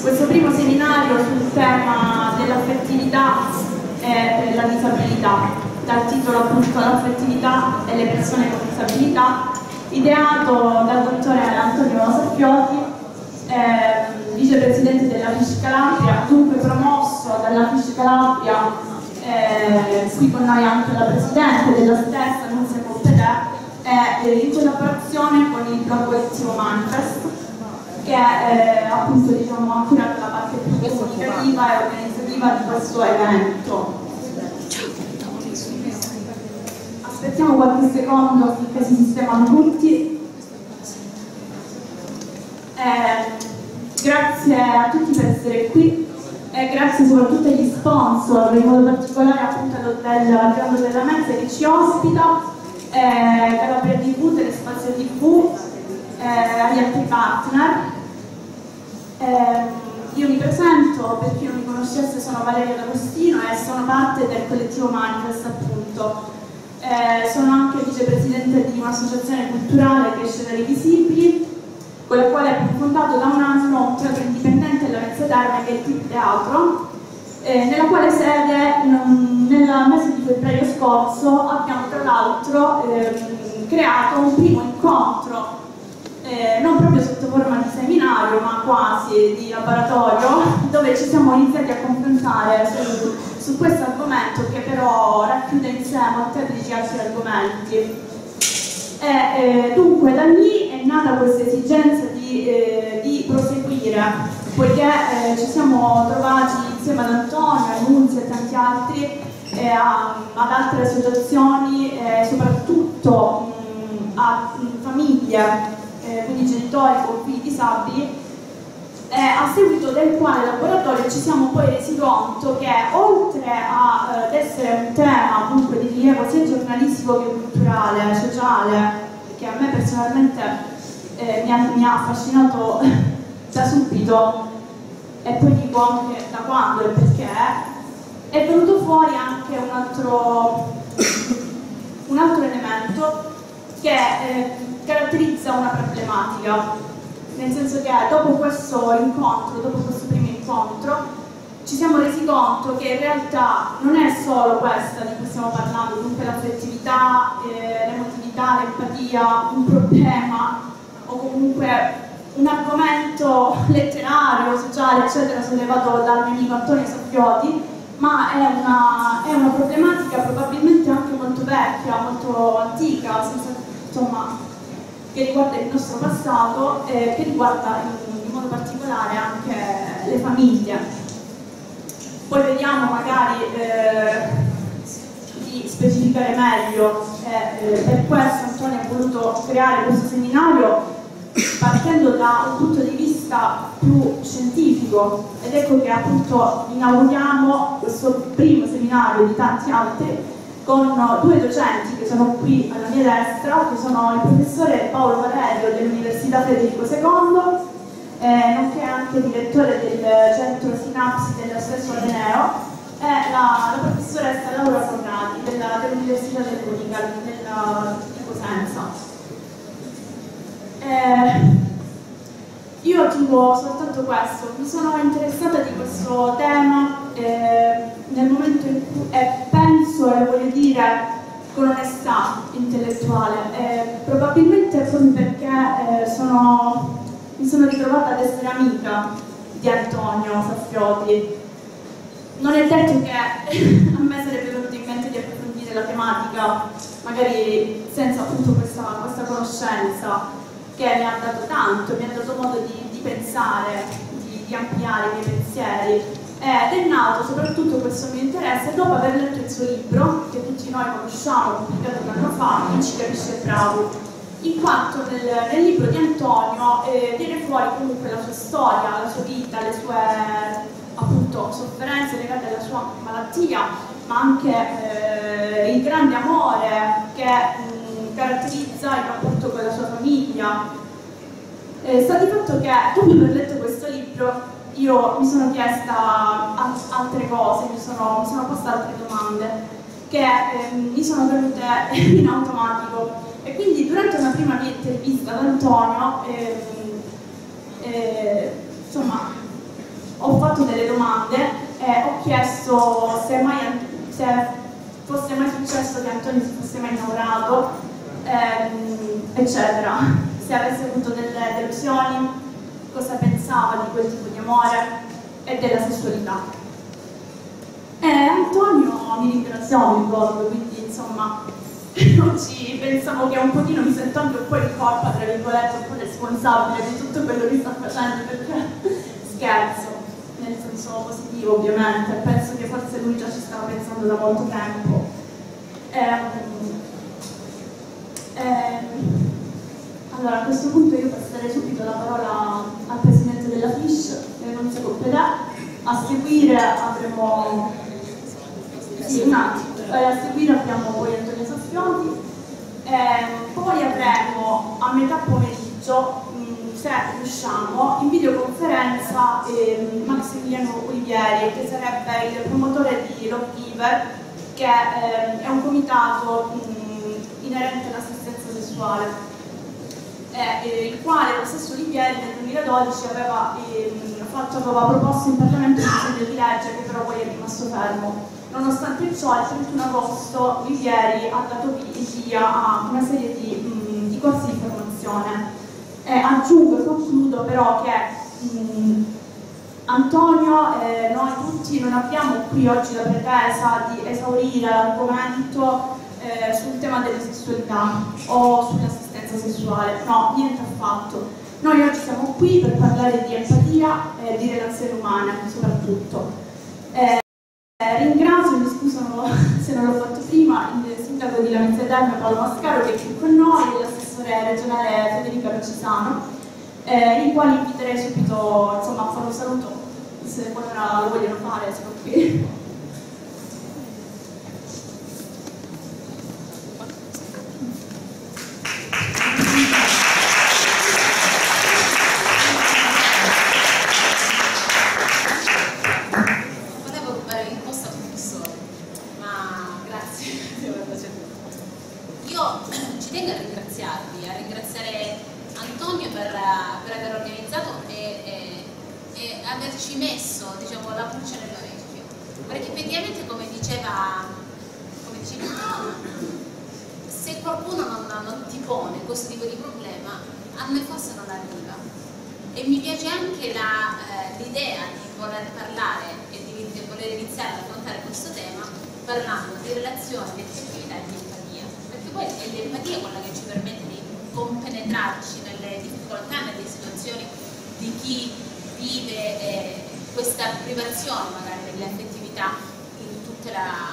questo primo seminario sul tema dell'affettività e la disabilità, dal titolo appunto l'affettività e le persone con disabilità, ideato dal dottore Antonio Saffiotti, vicepresidente della FISC Calabria, dunque promosso dalla FISC Calabria, qui con noi anche la presidente della stessa, Nunzia Competè, in collaborazione con il blog collettivo Manifest, che è appunto ha curato la parte più comunicativa e organizzativa di questo evento. Aspettiamo qualche secondo finché si sistemano tutti. Grazie a tutti per essere qui e grazie soprattutto agli sponsor, in modo particolare appunto all'hotel Grande della Mezza che ci ospita, Calabria TV, Telespazio TV, agli altri partner. Io mi presento, per chi non mi conoscesse sono Valeria D'Agostino e sono parte del collettivo Manifest appunto. Sono anche vicepresidente di un'associazione culturale che è Scenari Visibili, con la quale abbiamo fondato da un anno un teatro indipendente a Lamezia Terme che è il Tip Teatro, nella quale sede nel mese di febbraio scorso abbiamo tra l'altro creato un primo incontro, non proprio sotto forma di seminario ma quasi di laboratorio, dove ci siamo iniziati a confrontare su questo argomento che però racchiude in sé molteplici altri argomenti. Dunque da lì è nata questa esigenza di proseguire, poiché ci siamo trovati insieme ad Antonio, a Nunzia e tanti altri, ad altre associazioni, soprattutto a famiglie, quindi genitori con figli disabili, a seguito del quale laboratorio ci siamo poi resi conto che oltre ad essere un tema comunque di rilievo sia giornalistico che culturale, sociale, che a me personalmente mi ha affascinato da subito e poi dico anche da quando e perché, è venuto fuori anche un altro elemento che caratterizza una problematica. Nel senso che dopo questo incontro, dopo questo primo incontro, ci siamo resi conto che in realtà non è solo questa di cui stiamo parlando, dunque l'affettività, l'emotività, l'empatia, un problema o comunque un argomento letterario, sociale, eccetera, sollevato dal mio amico Antonio Saffiotti, ma è una problematica probabilmente anche molto vecchia, molto antica, insomma, che riguarda il nostro passato e che riguarda in modo particolare anche le famiglie. Poi vediamo magari di specificare meglio, per questo Antonio ha voluto creare questo seminario partendo da un punto di vista più scientifico, ed ecco che appunto inauguriamo questo primo seminario di tanti altri con due docenti che sono qui alla mia destra, che sono il professore Paolo Valerio dell'Università Federico II, nonché anche direttore del centro Sinapsi dello stesso Ateneo, e la professoressa Laura Fornati dell'Università dell'Unica di Cosenza. Io aggiungo soltanto questo, mi sono interessata di questo tema nel momento in cui, penso e voglio dire con onestà intellettuale, probabilmente proprio perché mi sono ritrovata ad essere amica di Antonio Saffiotti. Non è detto che a me sarebbe venuto in mente di approfondire la tematica, magari senza appunto questa conoscenza che mi ha dato tanto, mi ha dato modo di pensare, di ampliare i miei pensieri. Ed è nato soprattutto questo mio interesse dopo aver letto il suo libro, che tutti noi conosciamo, pubblicato un anno fa, Chi ci capisce bravo, in quanto nel libro di Antonio viene fuori comunque la sua storia, la sua vita, le sue appunto sofferenze legate alla sua malattia, ma anche il grande amore che caratterizza il rapporto con la sua famiglia. Sta di fatto che dopo aver letto questo libro io mi sono chiesta altre cose, mi sono posta altre domande che mi sono venute in automatico, e quindi durante una prima mia intervista ad Antonio insomma fatto delle domande e ho chiesto se fosse mai successo che Antonio si fosse mai innamorato, eccetera, se avesse avuto delle delusioni, cosa pensava di quel tipo di amore e della sessualità. Antonio mi ringraziò, mi ricordo, quindi insomma oggi pensavo che un pochino mi sento anche un po' in colpa, tra virgolette, un po' responsabile di tutto quello che sta facendo, perché scherzo, nel senso positivo ovviamente, penso che forse lui già ci stava pensando da molto tempo. Allora a questo punto io passerei subito la parola al presidente della FISH, Renunzio Coppedà. A seguire avremo a seguire abbiamo poi Antonio Saffioti, poi avremo a metà pomeriggio, se riusciamo, in videoconferenza Massimiliano Olivieri, che sarebbe il promotore di Love Giver, che è un comitato inerente all'assistenza sessuale, il quale lo stesso Olivieri nel 2012 aveva proposto in Parlamento un disegno di legge che però poi è rimasto fermo. Nonostante ciò, il 31 agosto Olivieri ha dato via a una serie di corsi di formazione. Aggiungo e concludo però che Antonio e noi tutti non abbiamo qui oggi la pretesa di esaurire l'argomento sul tema della sessualità o sull'assistenza sessuale, no, niente affatto. Noi oggi siamo qui per parlare di empatia e di relazioni umane soprattutto. Ringrazio, mi scuso se non l'ho fatto prima, il sindaco di Lamezia Terme Paolo Mascaro, che è qui con noi, e l'assessore regionale Federica Rocisano, i quali inviterei subito insomma, a fare un saluto, se qualora lo vogliono fare, sono qui. Averci messo, diciamo, la pulce nell'orecchio, perché effettivamente come diceva se qualcuno non ti pone questo tipo di problema, a noi forse non arriva. E mi piace anche l'idea di voler parlare e di voler iniziare ad affrontare questo tema parlando di relazione, di affettività e di empatia, perché poi è l'empatia quella che ci permette di compenetrarci nelle difficoltà, nelle situazioni di chi vive questa privazione magari dell'affettività in tutto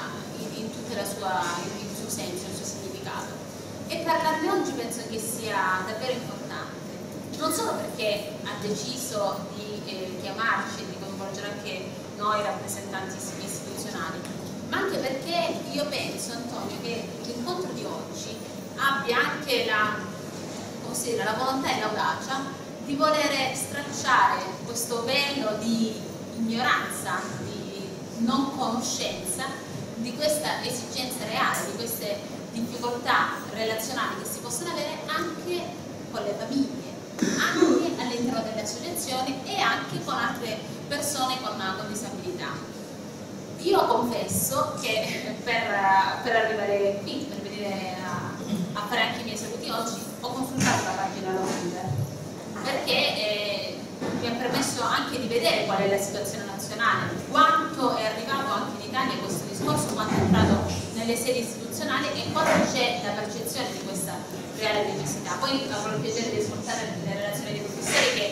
il suo senso, il suo significato. E parlarne oggi penso che sia davvero importante, non solo perché ha deciso di chiamarci e di coinvolgere anche noi rappresentanti istituzionali, ma anche perché io penso, Antonio, che l'incontro di oggi abbia anche la volontà e l'audacia di voler stracciare questo velo di ignoranza, di non conoscenza di questa esigenza reale, di queste difficoltà relazionali che si possono avere anche con le famiglie, anche all'interno delle associazioni e anche con altre persone con disabilità. Io confesso che per arrivare qui, per venire a fare anche i miei saluti oggi, ho consultato la pagina Love Giver, perché mi ha permesso anche di vedere qual è la situazione nazionale, quanto è arrivato anche in Italia questo discorso, quanto è entrato nelle sedi istituzionali e quanto c'è la percezione di questa reale necessità. Poi avrò il piacere di ascoltare le relazioni dei professori che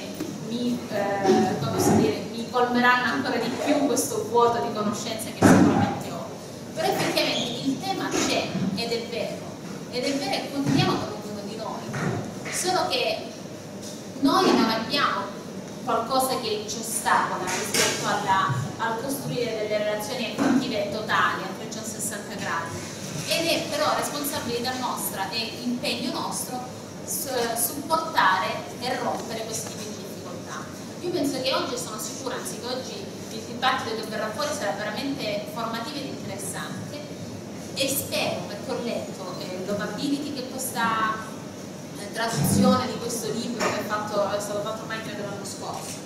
mi colmeranno ancora di più questo vuoto di conoscenza che sicuramente ho. Però effettivamente il tema c'è ed è vero e condividiamo con ognuno di noi, solo che noi non abbiamo qualcosa che ci ostacola rispetto al costruire delle relazioni affettive totali a 360 gradi, ed è però responsabilità nostra e impegno nostro supportare e rompere questi tipi di difficoltà. Io penso che oggi, sono sicura, anzi che oggi il dibattito che verrà fuori sarà veramente formativo ed interessante, e spero, perché ho letto Lovability, che questa traduzione di questo libro che è stato fatto ormai credo l'anno scorso,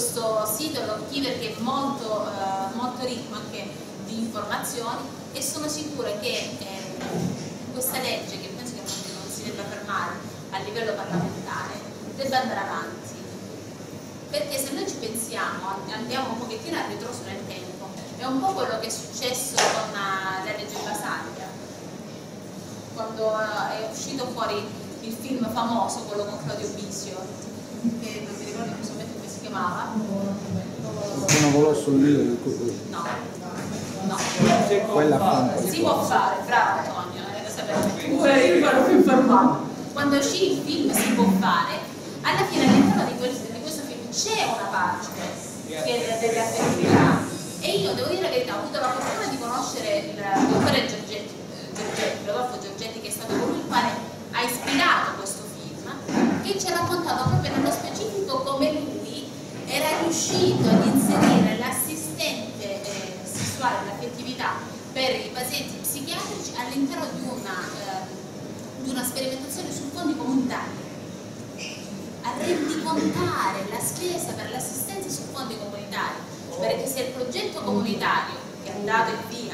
questo sito Loggiver che è molto, molto ricco anche di informazioni, e sono sicura che questa legge, che penso che non si debba fermare a livello parlamentare, debba andare avanti, perché se noi ci pensiamo, andiamo un pochettino a ritroso nel tempo, è un po' quello che è successo con la legge Basaglia, quando è uscito fuori il film famoso, quello con Claudio Bisio, che non mi ricordo in questo momento come si chiamava. Una colosso lì. No, no. Quella si può fare, bravo Antonio, tu eri quello più informato. Quando uscì il film Si può fare, alla fine all'interno di questo film c'è una parte che è delle affettività, e io devo dire la verità, ho avuto la fortuna di conoscere il dottore Giorgetti, Rodolfo Giorgetti, che è stato colui il quale ha ispirato questo film, che ci ha raccontato proprio nello specifico come lui era riuscito ad inserire l'assistente sessuale, l'affettività per i pazienti psichiatrici all'interno di una sperimentazione su fondi comunitari, a rendicontare la spesa per l'assistenza su fondi comunitari, perché se il progetto comunitario che ha dato il via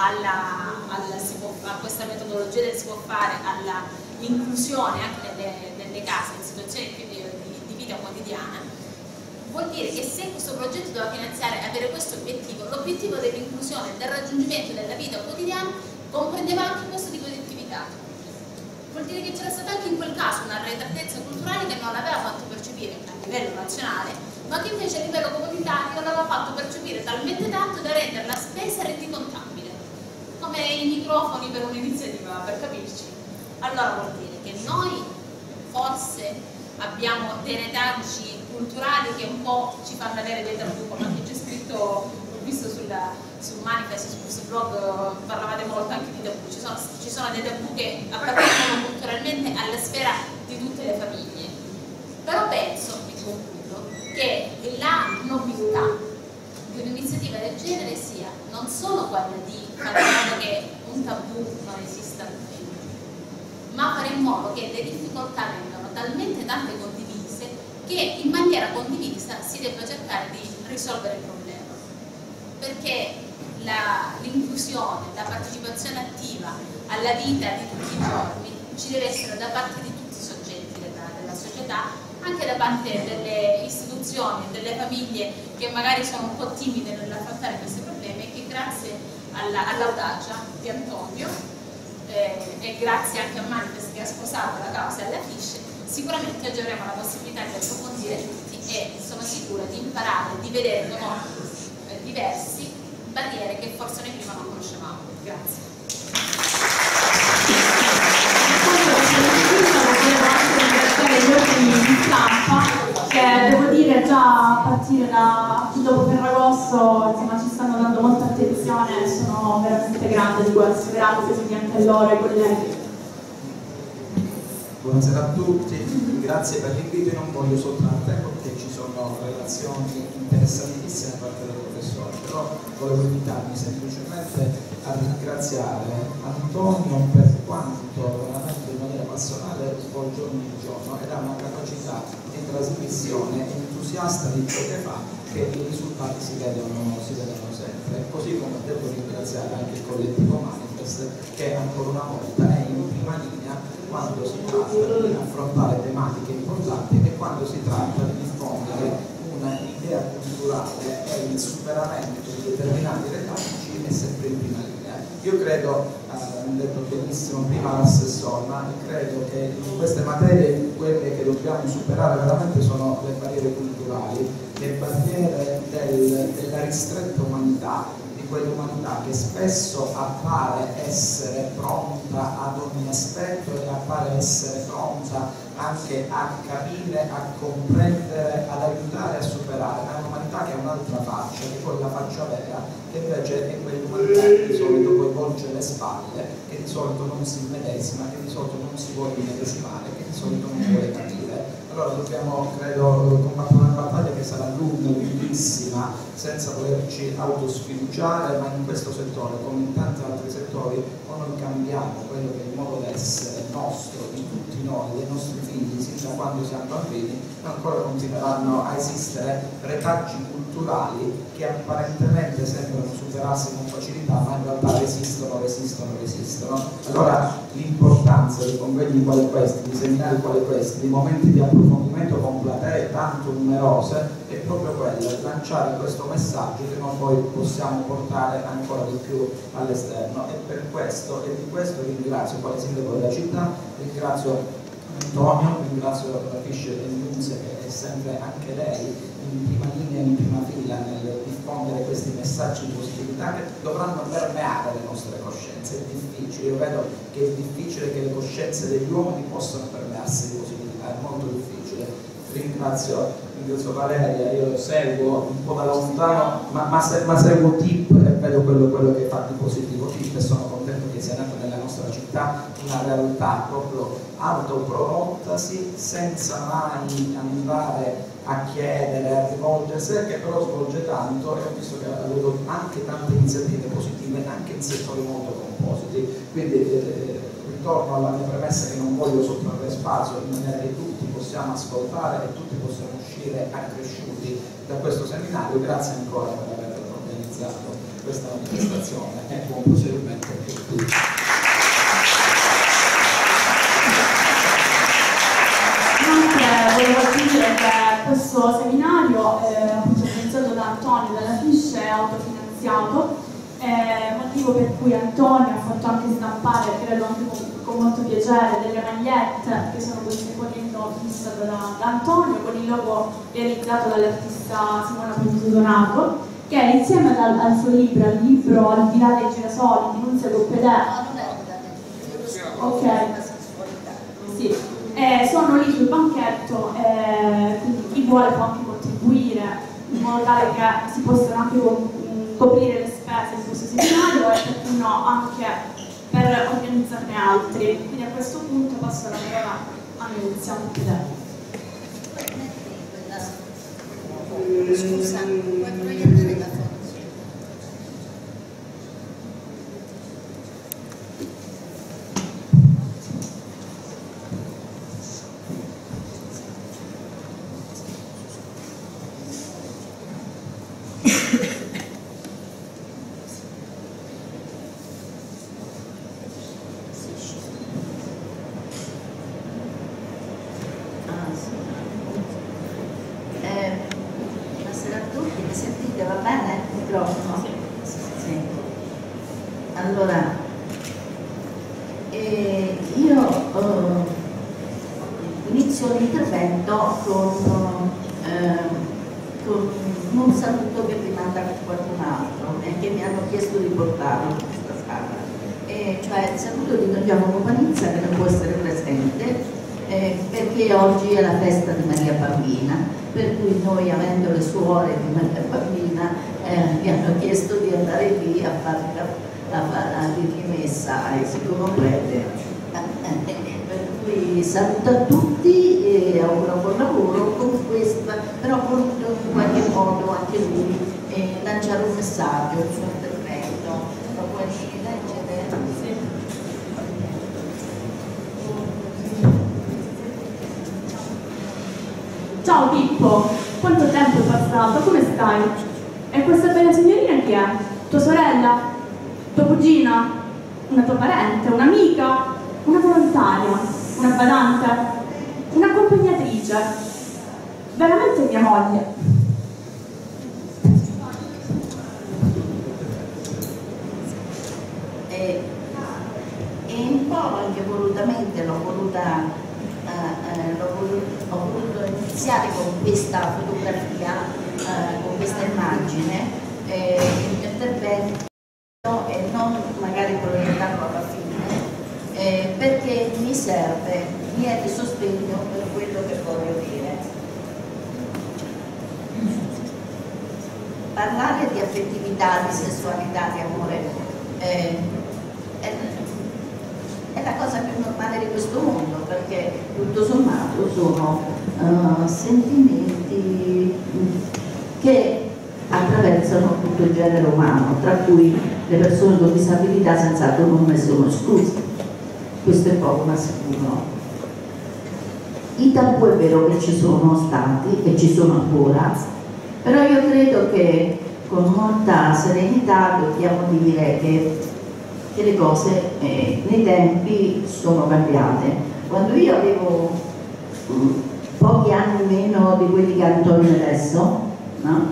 a questa metodologia del si può fare, all'inclusione anche nelle case, in situazioni più di vita quotidiana, vuol dire che se questo progetto doveva finanziare, avere questo obiettivo, l'obiettivo dell'inclusione, del raggiungimento della vita quotidiana comprendeva anche questo tipo di attività. Vuol dire che c'era stata anche in quel caso una arretratezza culturale che non l'aveva fatto percepire a livello nazionale, ma che invece a livello comunitario l'aveva fatto percepire talmente tanto da rendere la spesa rendicontabile, come i microfoni per un'iniziativa, per capirci. Allora vuol dire che noi forse abbiamo dei retaggi culturali che un po' ci fanno avere dei tabù, come anche c'è scritto, ho visto sul Manifest, sul blog, parlavate molto anche di tabù, ci sono dei tabù che appartengono culturalmente alla sfera di tutte le famiglie, però penso, vi concludo, che la nobiltà di un'iniziativa del genere sia non solo quella di fare in modo che un tabù non esista più, ma fare in modo che le difficoltà vengano talmente tante condivise che in maniera condivisa si debba cercare di risolvere il problema, perché l'inclusione, la partecipazione attiva alla vita di tutti i giorni ci deve essere da parte di tutti i soggetti della società, anche da parte delle istituzioni, delle famiglie che magari sono un po' timide nell'affrontare questi problemi, e che grazie all'audacia di Antonio e grazie anche a Manifest che ha sposato la causa e alla FISH, sicuramente oggi avremo la possibilità di approfondire tutti, e sono sicura di imparare, di vedere con occhi diversi barriere che forse noi prima non conoscevamo. Grazie. Gli organi di stampa, che devo dire già a partire da dopo Ferragosto, insomma, ci stanno dando molta attenzione, sono veramente grandi di questo. Grazie quindi anche a loro e ai colleghi. Buonasera a tutti, grazie per l'invito. Io non voglio soltanto, perché ci sono relazioni interessantissime da parte del professore, però volevo invitarmi semplicemente a ringraziare Antonio per quanto veramente in maniera passionale svolge ogni giorno, ed ha una capacità di trasmissione entusiasta di ciò che fa, che i risultati si vedono sempre. Così come devo ringraziare anche il collettivo Manifest, che ancora una volta è in prima linea quando si tratta di affrontare tematiche importanti e quando si tratta di diffondere un'idea culturale e il superamento di determinati retaggi è sempre in prima linea. Io credo, ha detto benissimo prima l'assessore, ma credo che in queste materie quelle che dobbiamo superare veramente sono le barriere culturali, le barriere della ristretta umanità, quell'umanità che spesso appare essere pronta ad ogni aspetto e appare essere pronta anche a capire, a comprendere, ad aiutare a superare, ma è un'umanità che ha un'altra faccia, che è quella faccia vera, che invece è quell'umanità che di solito poi volge le spalle, che di solito non si immedesima, che di solito non si vuole immedesimare, che di solito non vuole capire. Allora dobbiamo, credo, combattere una battaglia che sarà lunga, lunghissima, senza volerci volerci autosfiduciare, ma in questo settore, come in tanti altri settori, o noi cambiamo quello che è il modo d'essere nostro, di tutti noi, dei nostri figli, sin da quando siamo bambini, ancora continueranno a esistere retaggi culturali che apparentemente sembrano superarsi con facilità, ma in realtà resistono. Allora l'importanza di convegni quali questi, di seminari quali questi, di momenti di approfondimento con platee tanto numerose, è proprio quello, lanciare questo messaggio che noi poi possiamo portare ancora di più all'esterno. E per questo, e di questo ringrazio quale sindaco della città, ringrazio Antonio, ringrazio la Fischer e Nunze, che è sempre anche lei in prima linea, in prima fila nel diffondere questi messaggi di positività che dovranno permeare le nostre coscienze. È difficile, io vedo che è difficile che le coscienze degli uomini possano permearsi di positività, è molto difficile. Ringrazio Valeria, io seguo un po' da lontano, ma seguo TIP e vedo quello che fa di positivo TIP, e sono contento che sia nata nella nostra città una realtà proprio autoprodottasi, senza mai andare a chiedere, a rivolgersi, che però svolge tanto, e ho visto che ha avuto anche tante iniziative positive anche in settori molto compositi. Quindi ritorno alla mia premessa che non voglio sottrarre spazio, in maniera che tutti possiamo ascoltare e tutti possiamo uscire accresciuti da questo seminario. Grazie ancora per aver organizzato questa manifestazione e buon proseguimento a tutti. Volevo aggiungere che questo seminario, organizzato da Antonio dalla Fisce, è autofinanziato, motivo per cui Antonio ha fatto anche stampare, credo anche con molto piacere, delle magliette che sono queste con il logo fissato da Antonio, con il logo realizzato dall'artista Simona Pinto Donato, che insieme al suo libro, al Di là dei girasoli di Nunzia Coppedè, ok, sì, sono lì sul banchetto, quindi chi vuole può anche contribuire in modo tale che si possano anche coprire le spese di questo seminario e perché no anche per organizzarne altri. Quindi a questo punto passo la parola a Nunzia. Scusa, puoi proiettare la foto? Buonasera a tutti, mi sentite? Va bene? Il microfono? Sì. Allora, io inizio l'intervento con un saluto che mi manda qualcun altro e che mi hanno chiesto di portarlo in questa sala, cioè il saluto di Don Giacomo Panizza, che non può essere presente perché oggi è la festa di Maria Bambina, per cui noi, avendo le suore di Maria Bambina, mi hanno chiesto di andare lì a fare la rimessa ai psicoprete. Per cui saluto a tutti e auguro buon lavoro con questa, però voluto in qualche modo anche lui lanciare un messaggio, il suo intervento. Lo puoi leggere? Sì. Ciao Pippo, quanto tempo è passato? Come stai? E questa bella signorina chi è? Tua sorella? Tua cugina? Una tua parente? Un'amica? Una volontaria? Una badante? Un'accompagnatrice? Veramente mia moglie? E un po' anche volutamente l'ho voluto iniziare con questa fotografia, con questa immagine, il mio intervento, e non magari proiettarlo alla fine, perché mi serve via di sostegno per quello che voglio dire. Parlare di affettività, di sessualità, di amore è la cosa più normale di questo mondo, perché tutto sommato sono sentimenti che attraversano tutto tutto il genere umano, tra cui le persone con disabilità senz'altro non ne sono escluse. Questo è poco ma sicuro. I tabù è vero che ci sono stati e ci sono ancora, però io credo che con molta serenità dobbiamo dire che le cose nei tempi sono cambiate. Quando io avevo pochi anni meno di quelli che Antonio adesso, no?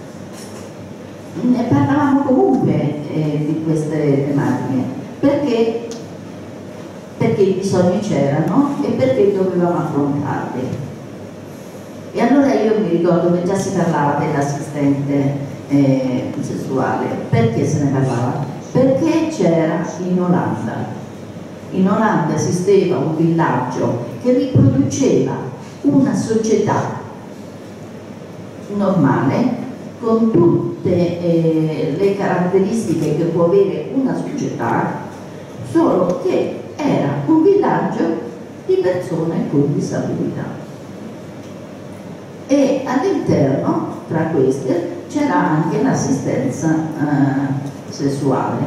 Ne parlavamo comunque di queste tematiche, perché i bisogni c'erano e perché dovevamo affrontarli. E allora io mi ricordo che già si parlava dell'assistente sessuale. Perché se ne parlava? Perché c'era in Olanda. In Olanda esisteva un villaggio che riproduceva una società normale con tutte le caratteristiche che può avere una società, solo che era un villaggio di persone con disabilità. E all'interno, tra queste, c'era anche l'assistenza sessuale.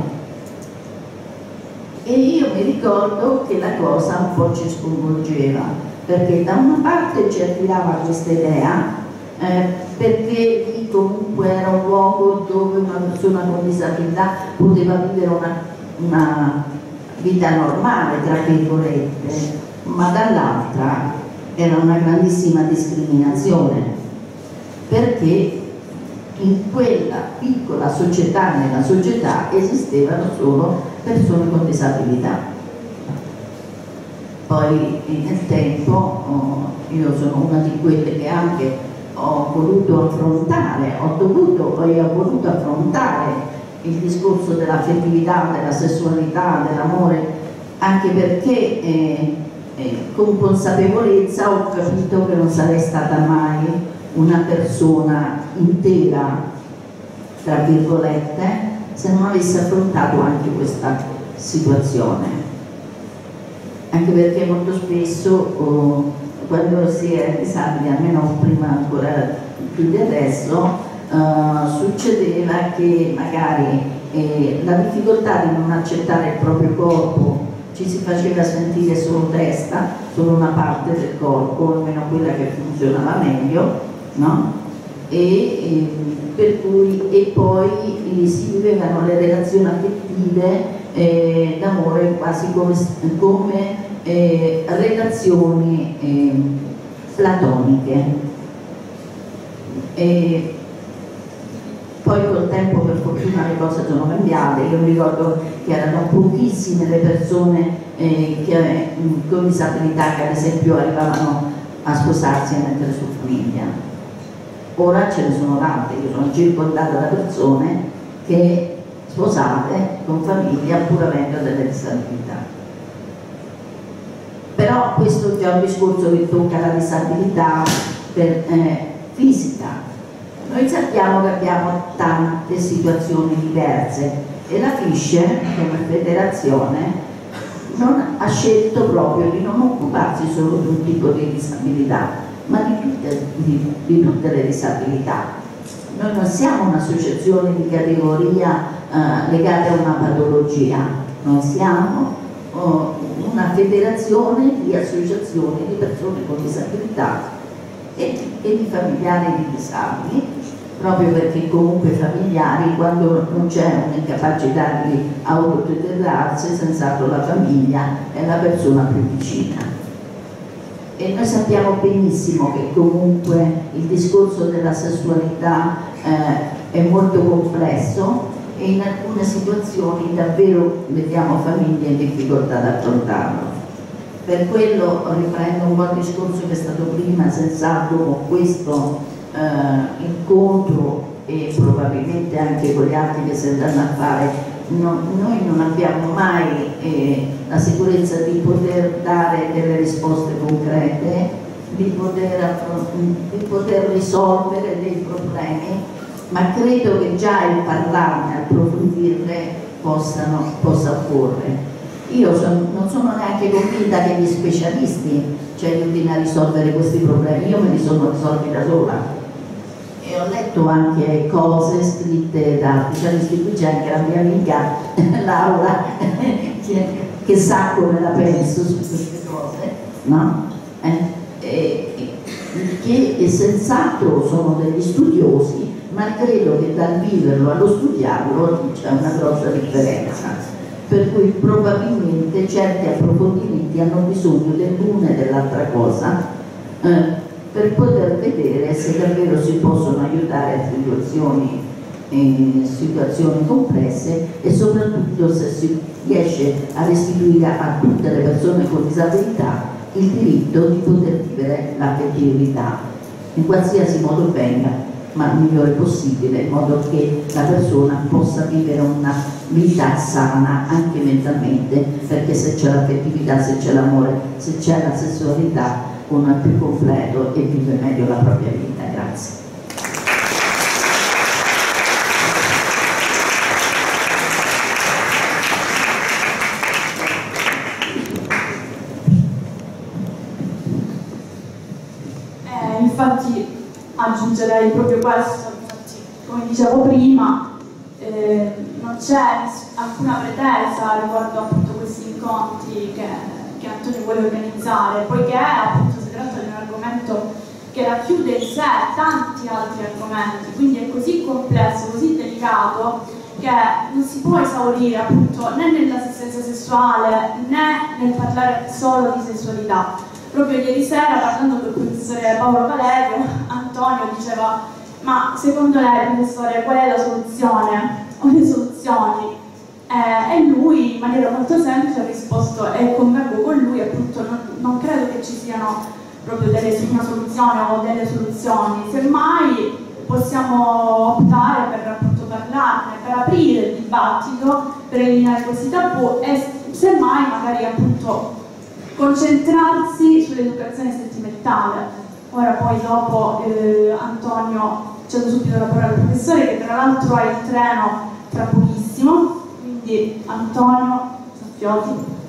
E io mi ricordo che la cosa un po' ci sconvolgeva, perché da una parte ci attirava questa idea, perché lì comunque era un luogo dove una persona con disabilità poteva vivere una vita normale, tra virgolette, ma dall'altra era una grandissima discriminazione, perché in quella piccola società, nella società, esistevano solo persone con disabilità. Poi nel tempo io sono una di quelle che anche ho voluto affrontare, ho voluto affrontare il discorso dell'affettività, della sessualità, dell'amore, anche perché con consapevolezza ho capito che non sarei stata mai una persona intera, tra virgolette, se non avessi affrontato anche questa situazione. Anche perché molto spesso quando si è disabili, almeno prima ancora più di adesso, succedeva che magari la difficoltà di non accettare il proprio corpo ci si faceva sentire solo testa, solo una parte del corpo, almeno quella che funzionava meglio, no? E poi si vivevano le relazioni affettive d'amore quasi come relazioni platoniche. E poi col tempo per fortuna le cose sono cambiate. Io mi ricordo che erano pochissime le persone con disabilità che ad esempio arrivavano a sposarsi e a mettere su famiglia. Ora ce ne sono tante, io sono circondata da persone che sposate con famiglia pur avendo delle disabilità. Però questo è già un discorso che tocca la disabilità fisica. Noi sappiamo che abbiamo tante situazioni diverse e la FISCE, come federazione, ha scelto proprio di non occuparsi solo di un tipo di disabilità, ma di tutte le disabilità. Noi non siamo un'associazione di categoria legata a una patologia, noi siamo una federazione di associazioni di persone con disabilità e di familiari di disabili, proprio perché comunque i familiari, quando non c'è un'incapacità di autotutelarsi, senz'altro la famiglia è la persona più vicina. E noi sappiamo benissimo che comunque il discorso della sessualità è molto complesso e in alcune situazioni davvero vediamo famiglie in difficoltà ad affrontarlo. Per quello riprendo un po' il discorso che è stato prima, senz'altro con questo incontro e probabilmente anche con gli altri che si andranno a fare, noi non abbiamo mai la sicurezza di poter dare delle risposte concrete, di poter risolvere dei problemi, ma credo che già il parlarne, approfondirle possa occorrere. Io non sono neanche convinta che gli specialisti ci aiutino a risolvere questi problemi, io me li sono risolti da sola. e ho letto anche cose scritte da specialisti. Qui c'è anche la mia amica Laura che sa come la penso su queste cose, no? Che senz'altro sono degli studiosi, ma credo che dal viverlo allo studiarlo c'è una grossa differenza, per cui probabilmente certi approfondimenti hanno bisogno dell'una e dell'altra cosa per poter vedere se davvero si possono aiutare a situazioni complesse, e soprattutto se si riesce a restituire a tutte le persone con disabilità il diritto di poter vivere l'affettività in qualsiasi modo venga, ma il migliore possibile, in modo che la persona possa vivere una vita sana anche mentalmente, perché se c'è l'affettività, se c'è l'amore, se c'è la sessualità, uno è più completo e vive meglio la propria vita. Grazie. Infatti aggiungerei proprio questo, infatti, come dicevo prima, non c'è alcuna pretesa riguardo appunto questi incontri che Antonio vuole organizzare, poiché appunto si tratta di un argomento che racchiude in sé tanti altri argomenti, quindi è così complesso, così delicato, che non si può esaurire appunto né nell'assistenza sessuale né nel parlare solo di sessualità. Proprio ieri sera, parlando con il professore Paolo Valerio, Antonio diceva: ma secondo lei, professore, qual è la soluzione o le soluzioni? E lui in maniera molto semplice ha risposto, e convengo con lui, appunto non credo che ci siano proprio una soluzione o delle soluzioni, semmai possiamo optare per appunto parlarne, per aprire il dibattito, per eliminare questi tabù e semmai magari appunto concentrarsi sull'educazione sentimentale. Ora poi dopo Antonio, cedo subito la parola al professore, che tra l'altro ha il treno tra pochissimo, quindi Antonio Saffioti.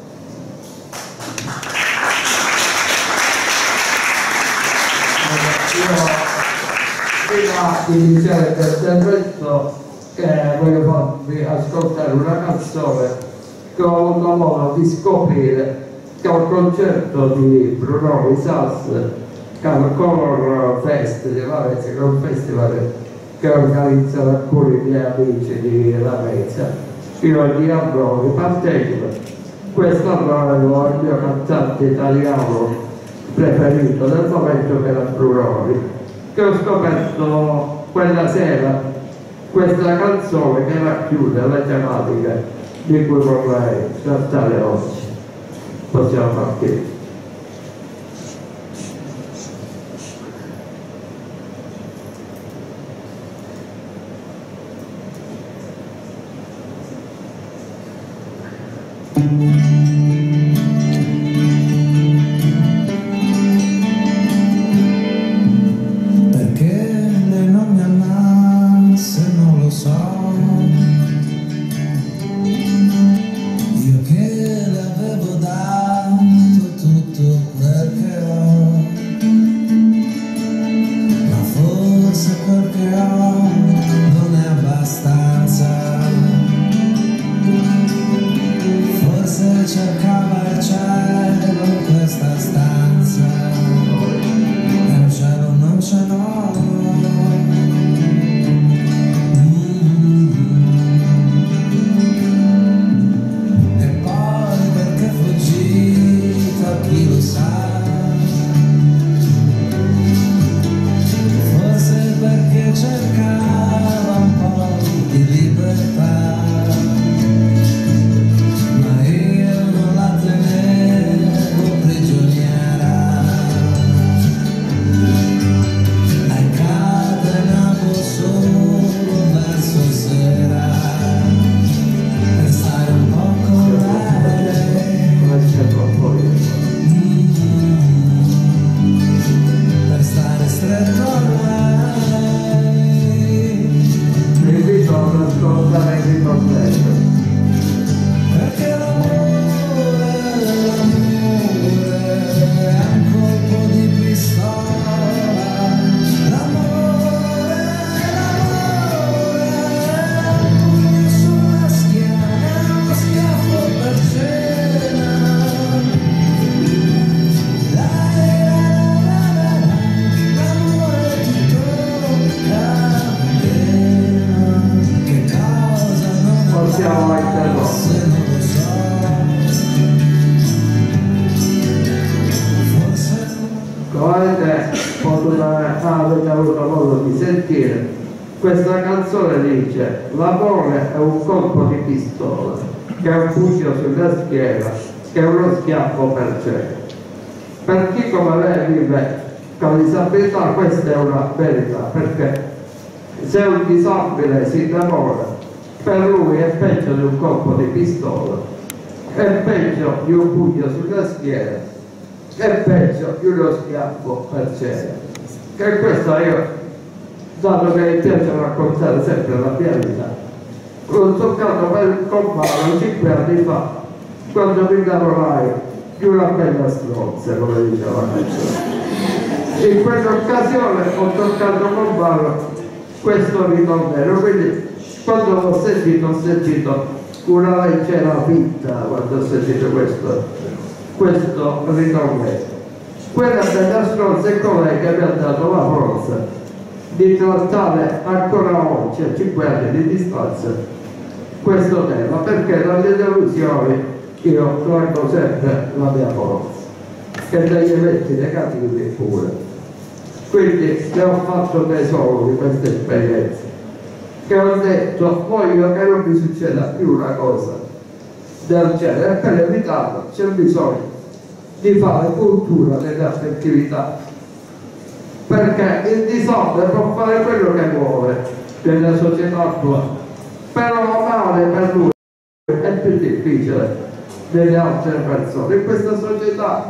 Prima di iniziare questo intervento voglio farvi ascoltare una canzone che ho avuto modo di scoprire che al concerto di Bruno Risas, che al Color Fest di Lamezia, che è un festival che organizzano alcuni miei amici di Lamezia, io di Ambroni partecipo. Quest'anno avevo il mio cantante italiano preferito del momento, che era Brunori, che ho scoperto quella sera questa canzone che racchiude le tematiche di cui vorrei trattare oggi. Possiamo partire. Perché lei non mi amasse non lo so, io che le avevo dato tutto quel che ho, ma forse quel che ho non è abbastanza, forse sentire questa canzone dice: l'amore è un colpo di pistola, che è un pugno sulla schiena, che è uno schiaffo per cielo. Per chi come lei vive con disabilità questa è una verità, perché se un disabile si innamora, per lui è peggio di un colpo di pistola, è peggio di un pugno sulla schiena, è peggio di uno schiaffo per cielo. Che questo io, dato che mi piace raccontare sempre la mia vita, l'ho toccato per compare 5 anni fa, quando mi innamorai di una bella stronza, come diceva la canzone. In quell'occasione ho toccato con mano questo ritornello, quindi quando l'ho sentito una leggera fitta quando ho sentito questo ritornello. Quella bella stronza è colei che mi ha dato la forza di trattare ancora oggi, a 5 anni di distanza, questo tema, perché dalle delusioni io traggo sempre la mia forza, che dagli eventi negativi pure. Quindi ne ho fatto tesoro di questa esperienza, che ho detto voglio che non mi succeda più una cosa del genere, e per evitarlo c'è bisogno di fare cultura dell'affettività, perché il disabile può fare quello che vuole nella società attuale, però amare per lui è più difficile delle altre persone. In questa società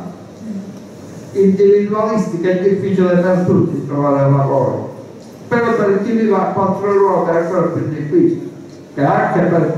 individualistica è difficile per tutti trovare lavoro, però per chi vive a 4 ruote è ancora più difficile, e anche per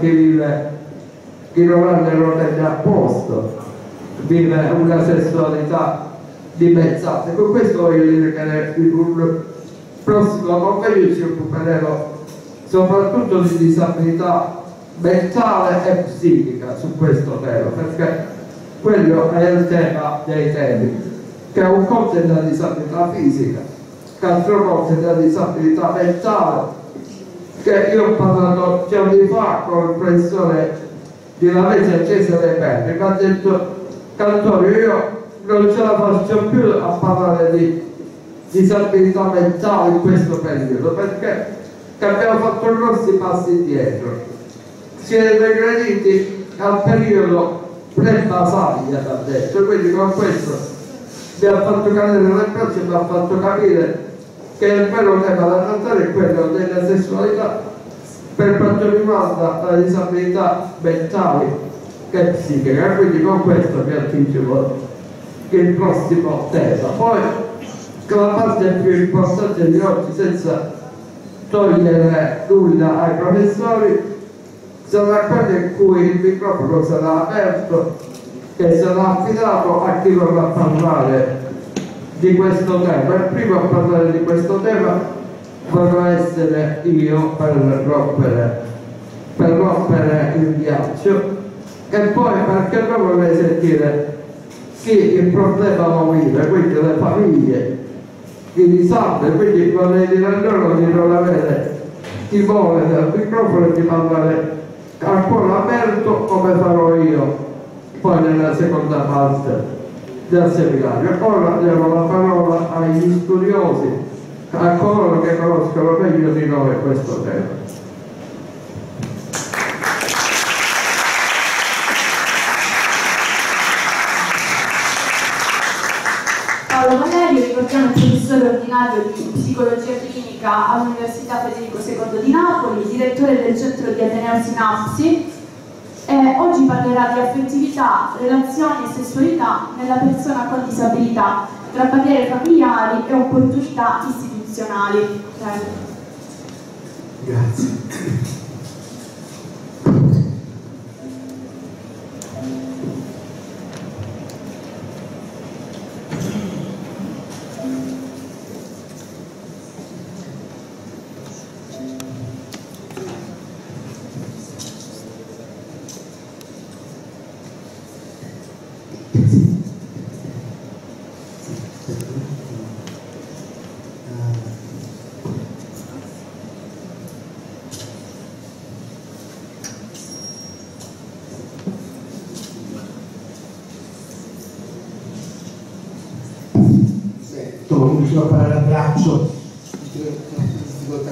chi non ha le ruote a posto, vive una sessualità dimezzata. Con questo voglio dire che in un prossimo convegno ci occuperemo soprattutto di disabilità mentale e psichica su questo tema, perché quello è il tema dei temi, che un conto è la disabilità fisica, che altro conto è la disabilità mentale, che io ho parlato giorni fa con il professore di Lamezia Cesare Perri, che ha detto: Cantore, io non ce la faccio più a parlare di disabilità mentale in questo periodo, perché abbiamo fatto grossi passi indietro, siete regrediti al periodo pre-Basaglia, ha detto, quindi con questo mi ha fatto cadere le braccia e mi ha fatto capire che il vero tema da trattare è quello della sessualità per quanto riguarda la disabilità mentali che psichica. Quindi con questo vi anticipo il prossimo tema. Poi, la parte più importante di oggi, senza togliere nulla ai professori, sarà quella in cui il microfono sarà aperto, che sarà affidato a chi vorrà parlare di questo tema. Il primo a parlare di questo tema vorrò essere io, per rompere il ghiaccio, e poi perché non vorrei sentire chi il problema lo vive, quindi le famiglie, i disabili, quindi vorrei dire a loro di non avere timore del microfono e di parlare a cuore aperto, come farò io poi nella seconda parte del seminario. Ora diamo la parola agli studiosi, a coloro che conoscono meglio di noi questo tema. Paolo Valerio, ricordiamo il professore ordinario di psicologia clinica all'Università Federico II di Napoli, direttore del centro di Ateneo Sinapsi, e oggi parlerà di affettività, relazioni e sessualità nella persona con disabilità, tra barriere familiari e opportunità istituzionali. Grazie. Comincio a fare l'abbraccio, difficoltà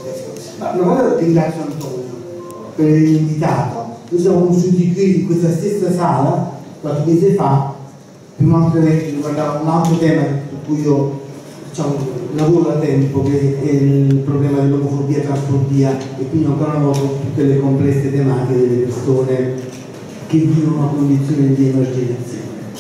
Ma una volta ringrazio Antonio per l'invitato. Noi siamo conosciuti qui in questa stessa sala qualche mese fa per un altro evento che riguardava un altro tema su cui io lavoro da tempo, che è il problema dell'omofobia e transfobia, e quindi ancora una volta tutte le complesse tematiche delle persone che vivono una condizione di emarginazione.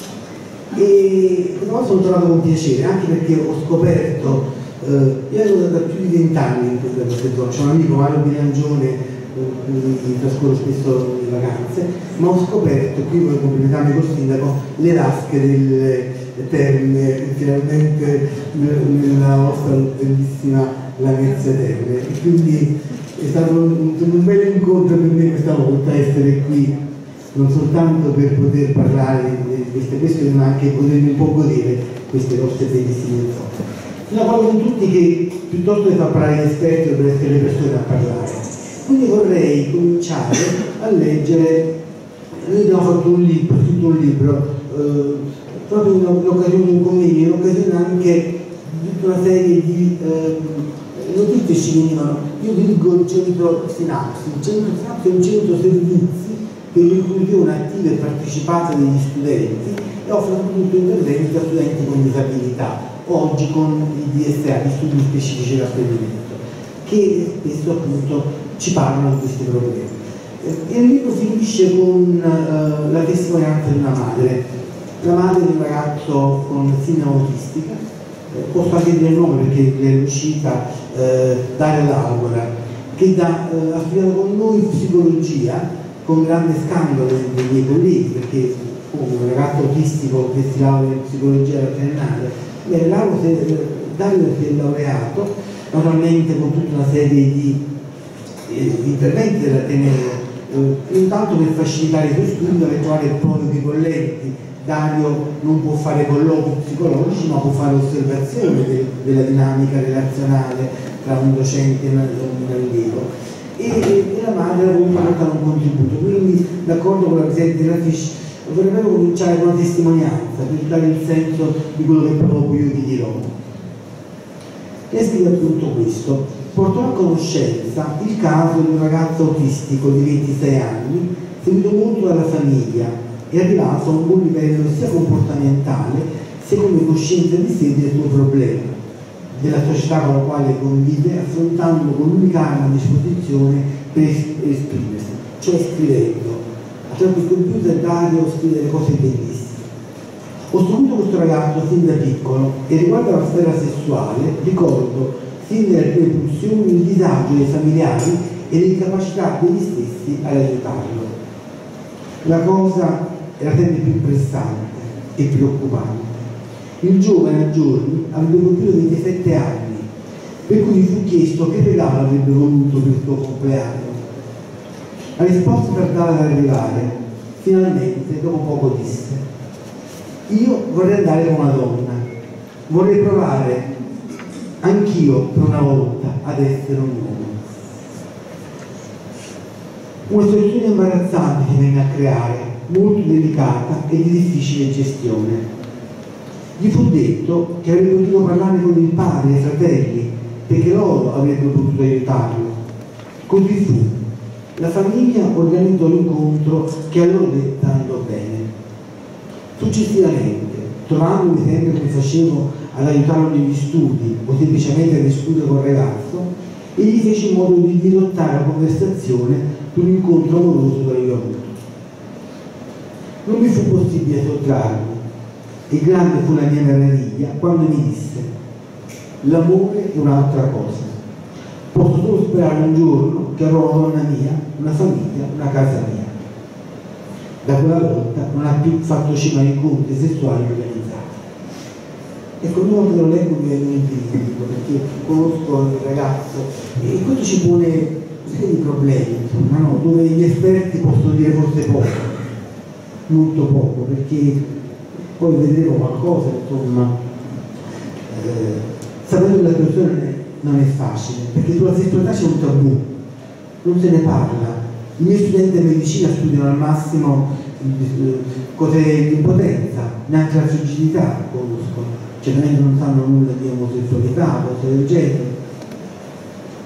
E questa volta sono tornato con piacere, anche perché ho scoperto, io ero da più di 20 anni in queste zone, c'è un amico, Mario Bilangione, mi trascorro spesso le vacanze, ma ho scoperto, qui voglio complimentarmi col sindaco, le vasche del Terme, finalmente nella vostra bellissima Lamezia Terme, e quindi è stato un bel incontro per me questa volta essere qui, non soltanto per poter parlare di queste questioni, ma anche potermi un po' godere queste vostre bellissime zone. Sono d'accordo con tutti che piuttosto che far parlare gli esperti dovrebbero essere le persone a parlare. Quindi vorrei cominciare a leggere, noi abbiamo fatto un libro, scritto un libro, proprio in occasione di un convegno, in occasione anche di tutta una serie di notizie ci venivano. Io dirigo il centro Sinapsi. Il centro Sinapsi è un centro servizi per l'inclusione attiva e partecipata degli studenti e offre soprattutto interventi a studenti con disabilità, oggi con i DSA, gli studi specifici di apprendimento, che spesso appunto ci parlano di questi problemi. E il libro finisce con la testimonianza di una madre, la madre di un ragazzo con sindrome autistica, posso anche dire il nome perché è uscita, Daria Laura, che ha studiato con noi psicologia, con grande scandalo dei miei colleghi, perché un ragazzo autistico che si laurea in psicologia alla triennale, Dario si è laureato, naturalmente con tutta una serie di interventi dell'Ateneo, intanto per facilitare i suoi studi, per trovare proprio i colleghi. Dario non può fare colloqui psicologici, ma può fare osservazione della dinamica relazionale tra un docente e un allievo. E la madre ha voluto portare un contributo, quindi d'accordo con la Presidente della FISH vorrei cominciare con una testimonianza per dare il senso di quello che proprio io vi dirò. E scrive appunto questo: portò a conoscenza il caso di un ragazzo autistico di 26 anni, seguito molto dalla famiglia e arrivato a un buon livello sia comportamentale sia come coscienza di sé del suo problema, della società con la quale convive, affrontando con l'unica arma a disposizione per esprimersi, cioè scrivendo. Attraverso il computer Dario scrive delle cose bellissime. Ho seguito questo ragazzo fin da piccolo e riguardo alla sfera sessuale ricordo sin dalle prime pulsioni il disagio dei familiari e l'incapacità degli stessi ad aiutarlo. La cosa era sempre più pressante e preoccupante. Il giovane a giorni aveva più di 27 anni, per cui gli fu chiesto che regalo avrebbe voluto per il suo compleanno. La risposta tardava ad arrivare. Finalmente, dopo poco disse: io vorrei andare con una donna, vorrei provare anch'io per una volta ad essere un uomo. Una situazione imbarazzante si venne a creare, molto delicata e di difficile gestione. Gli fu detto che avrebbe potuto parlare con il padre e i fratelli, perché loro avrebbero potuto aiutarlo. Così fu. La famiglia organizzò l'incontro che a loro detta andò bene. Successivamente, trovandomi sempre come facevo ad aiutarlo negli studi o semplicemente a discutere con il ragazzo, egli fece in modo di dirottare la conversazione su un incontro amoroso che io ho avuto. Non mi fu possibile sottrarmi e grande fu la mia meraviglia quando mi disse: l'amore è un'altra cosa. Posso solo sperare un giorno che avrò una donna mia, una famiglia, una casa mia. Da quella volta non ha più fatto cima ai incontri sessuali organizzati. Ecco, ogni volta che lo leggo mi viene un intrigo, perché conosco il ragazzo e questo ci pone dei problemi, insomma, no? Dove gli esperti possono dire forse poco, molto poco, perché poi vedremo qualcosa, insomma, sapendo che la situazione non è facile, perché sulla sessualità c'è un tabù, non se ne parla. I miei studenti di medicina studiano al massimo cose di impotenza, neanche la frigidità conoscono, certamente non sanno nulla di omosessualità, cose del genere.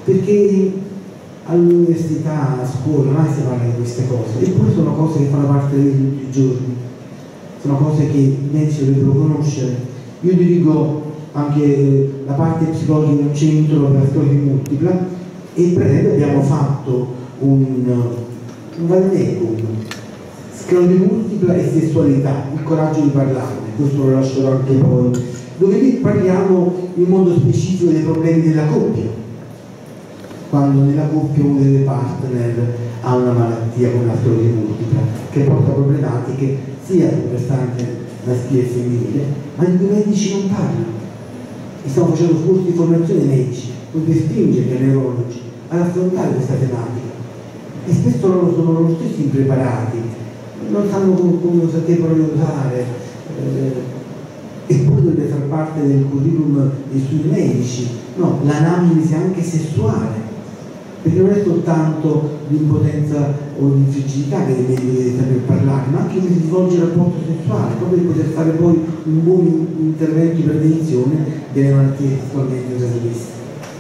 perché all'università, a scuola, mai si parla di queste cose, eppure sono cose che fanno parte di tutti i giorni, sono cose che i medici dovrebbero conoscere. Io dirigo anche la parte psicologica di un centro per sclerosi multipla e per esempio abbiamo fatto un vademecum, sclerosi multipla e sessualità, il coraggio di parlarne, questo lo lascerò anche poi, dove lì parliamo in modo specifico dei problemi della coppia, quando nella coppia uno dei partner ha una malattia come la sclerosi multipla che porta problematiche sia sul versante maschile e femminile, ma di cui i medici non parlano. E stiamo facendo corsi di formazione ai medici per spingere i neurologi ad affrontare questa tematica, e spesso loro sono loro stessi impreparati, non sanno come proprio usare, eppure dovrebbe far parte del curriculum dei studi medici, no, l'anamnesi anche sessuale, perché non è soltanto di impotenza o di frigidità che deve saper parlare, ma anche come si svolge il rapporto sessuale, proprio per poter fare poi un buon intervento di prevenzione delle malattie sessualmente trasmesse.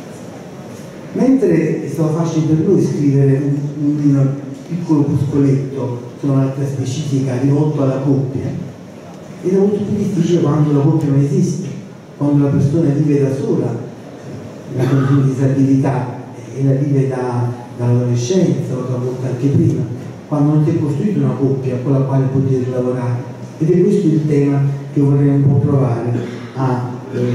Mentre è stato facile per noi scrivere un piccolo opuscoletto su una malattia specifica rivolto alla coppia, ed è molto più difficile quando la coppia non esiste, quando la persona vive da sola la condizione di disabilità e la vive dall'adolescenza o talvolta anche prima, quando non si è costruita una coppia con la quale poter lavorare. Ed è questo il tema che vorrei un po' provare a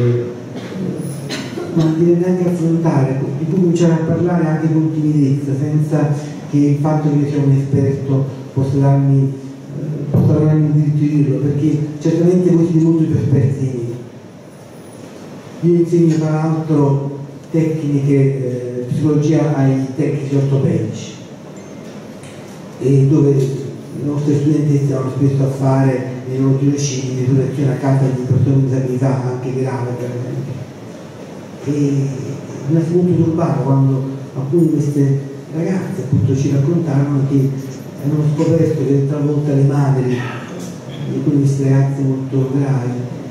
non deve neanche affrontare, di cui cominciare a parlare anche con timidezza, senza che il fatto che io sia un esperto possa darmi il diritto di dirlo, perché certamente voi siete molto più esperti di me. Io insegno tra l'altro tecniche, psicologia ai tecnici ortopedici, e dove i nostri studenti stiamo spesso a fare nei loro tirocini di educazione a casa di persone con disabilità anche grave, per esempio. E mi ha molto turbato quando alcune di queste ragazze appunto ci raccontarono che hanno scoperto che talvolta le madri di queste ragazze molto gravi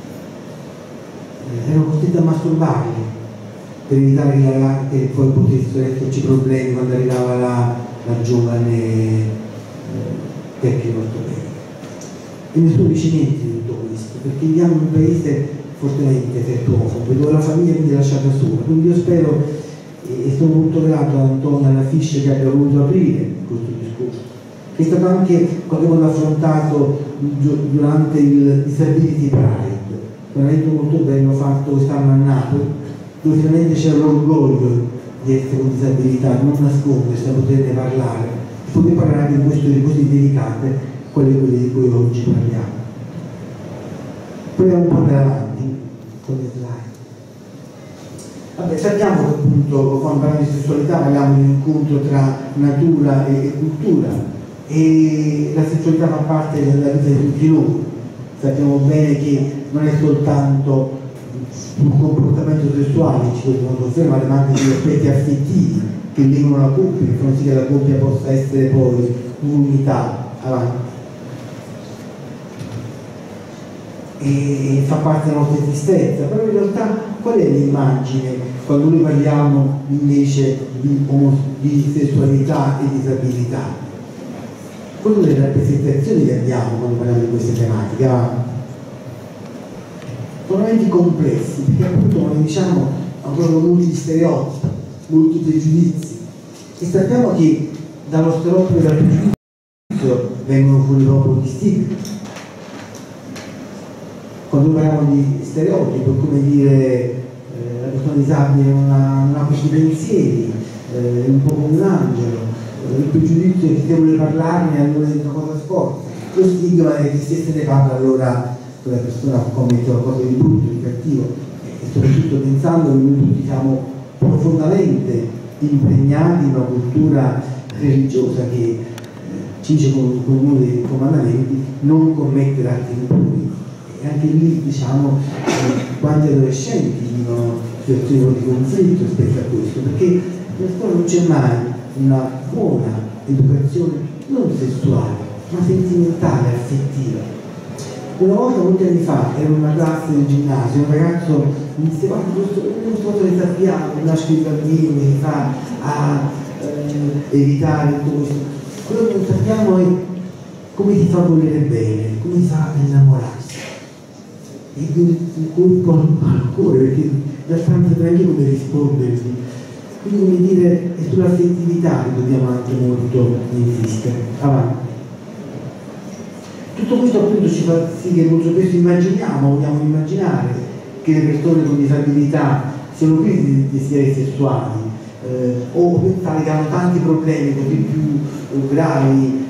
erano costrette a masturbarli per evitare che poi potessero esserci problemi quando arrivava la giovane tecnica ortopedica. E nessuno dice niente di tutto questo, perché viviamo in un paese fortemente effettuoso, dove la famiglia viene lasciata sola. Quindi io spero, e sono molto grato ad Antonio alla Fiscia che abbia voluto aprire questo discorso, che è stato anche qualche modo affrontato durante il Disability Pride, un evento molto bello fatto quest'anno a Napoli, dove finalmente c'era l'orgoglio di essere con disabilità, non nascondersi, a poterne parlare, e poter parlare anche di questioni così delicate, quelle di cui oggi parliamo. Proviamo un po' andare avanti con le slide. Vabbè, sappiamo che appunto quando parliamo di sessualità parliamo di un incontro tra natura e cultura, e la sessualità fa parte della vita di tutti noi. Sappiamo bene che non è soltanto sul comportamento sessuale che ci dobbiamo soffermare, ma anche sugli aspetti affettivi che legano la coppia, che fanno sì che la coppia possa essere poi un'unità avanti. E fa parte della nostra esistenza, però in realtà qual è l'immagine quando noi parliamo invece di sessualità e disabilità? Quello delle rappresentazioni che abbiamo quando parliamo di queste tematiche sono veramente complessi, perché appunto come diciamo hanno molti stereotipi, molti pregiudizi, e sappiamo che dallo stereotipo e dal pregiudizio vengono fuori proprio gli stigmi. Quando parliamo di stereotipo è come dire la persona disabile non ha questi pensieri, è un po' come un angelo, il pregiudizio è che se vuole parlarne allora è una cosa sporca, lo stigma è che se ne parla allora quella persona commette qualcosa di brutto, di cattivo, e soprattutto pensando che noi tutti siamo profondamente impegnati in una cultura religiosa che ci dice con uno dei comandamenti non commettere atti impuri. E anche lì diciamo quanti adolescenti vivono situazioni di conflitto rispetto a questo, perché nella scuola non c'è mai una buona educazione non sessuale ma sentimentale, affettiva. Una volta, molti anni fa, ero in una classe del ginnasio, un ragazzo mi disse guarda, queste cose le sappiamo, nasce i bambini, si fa a evitare tutto questo. Quello che non sappiamo è come si fa a volere bene, come si fa a innamorarsi. E un colpo al cuore, perché da tanto neanche come rispondervi. Quindi, come dire, è sull'affettività che dobbiamo anche molto insistere. Avanti. Tutto questo appunto ci fa sì che molto spesso vogliamo immaginare che le persone con disabilità siano prive di desideri sessuali, o pensare che hanno tanti problemi così più gravi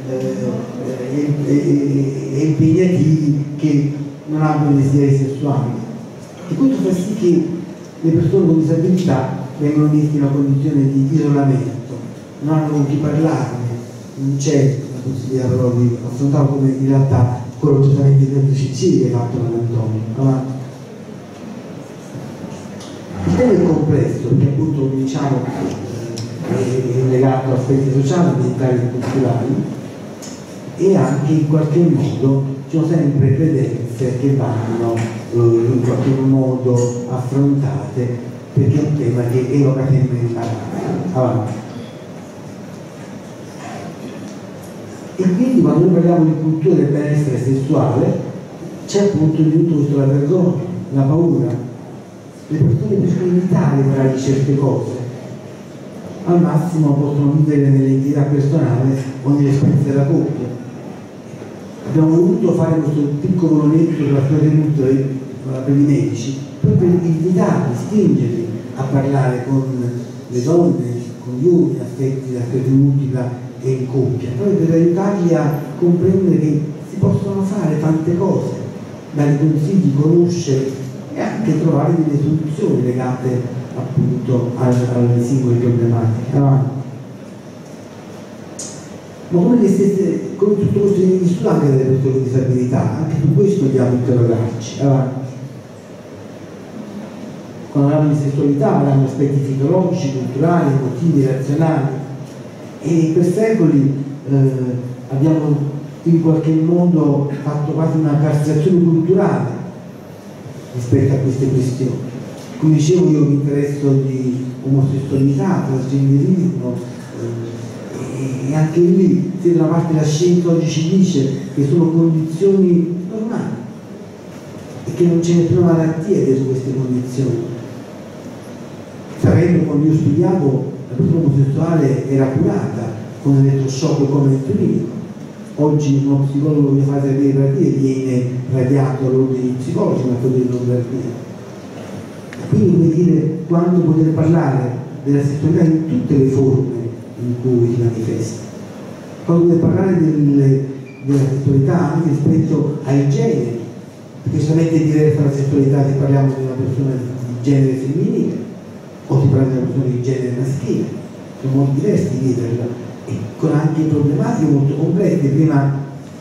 e impegnativi che non hanno desideri sessuali. E questo fa sì che le persone con disabilità vengono messe in una condizione di isolamento, non hanno con chi parlarne, non c'è la possibilità però di affrontare, come in realtà quello giustamente il CC che ha fatto Antonio. Il tema è complesso perché appunto diciamo è legato a aspetti sociali, ambientali e culturali, e anche in qualche modo ci sono sempre credenze che vanno in qualche modo affrontate, perché è un tema che evoca sempre imbarazzo. Avanti. E quindi quando noi parliamo di cultura del benessere sessuale c'è appunto di tutto questo la vergogna, la paura. Le persone possono evitare magari certe cose, al massimo possono vivere nell'identità personale o nell'esperienza della coppia. Abbiamo voluto fare questo piccolo momento sulla storia per i medici, proprio per invitarli, spingerli a parlare con le donne, con gli uomini affetti da sclerosi multipla e in coppia, proprio per aiutarli a comprendere che si possono fare tante cose, dare consigli, conoscere e anche trovare delle soluzioni legate appunto alle singole problematiche. Avanti. Ma come tutto questo viene vissuto anche dalle persone con disabilità, anche su questo dobbiamo interrogarci. Avanti. Quando parliamo di sessualità parliamo di aspetti fisiologici, culturali, emotivi, razionali, e per secoli abbiamo in qualche modo fatto quasi una castrazione culturale rispetto a queste questioni. Come dicevo, io mi interesso di omosessualità, trasgenderismo, e anche lì, se da una parte la scienza oggi ci dice che sono condizioni normali e che non c'è nessuna malattia dietro queste condizioni, sapendo quando io studiavo la persona omosessuale era curata con elettroshock come clinico. Oggi uno psicologo che fa terapie viene radiato all'ordine di psicologi, ma quello di non terapia. Quindi, come dire, quando poter parlare della sessualità in tutte le forme in cui si manifesta, quando poter parlare della sessualità anche rispetto ai generi, perché solamente è diversa la sessualità se parliamo di una persona di genere femminile o si parla di una persona di genere maschile, sono molto diversi di viverla e con anche problematiche molto complesse. Prima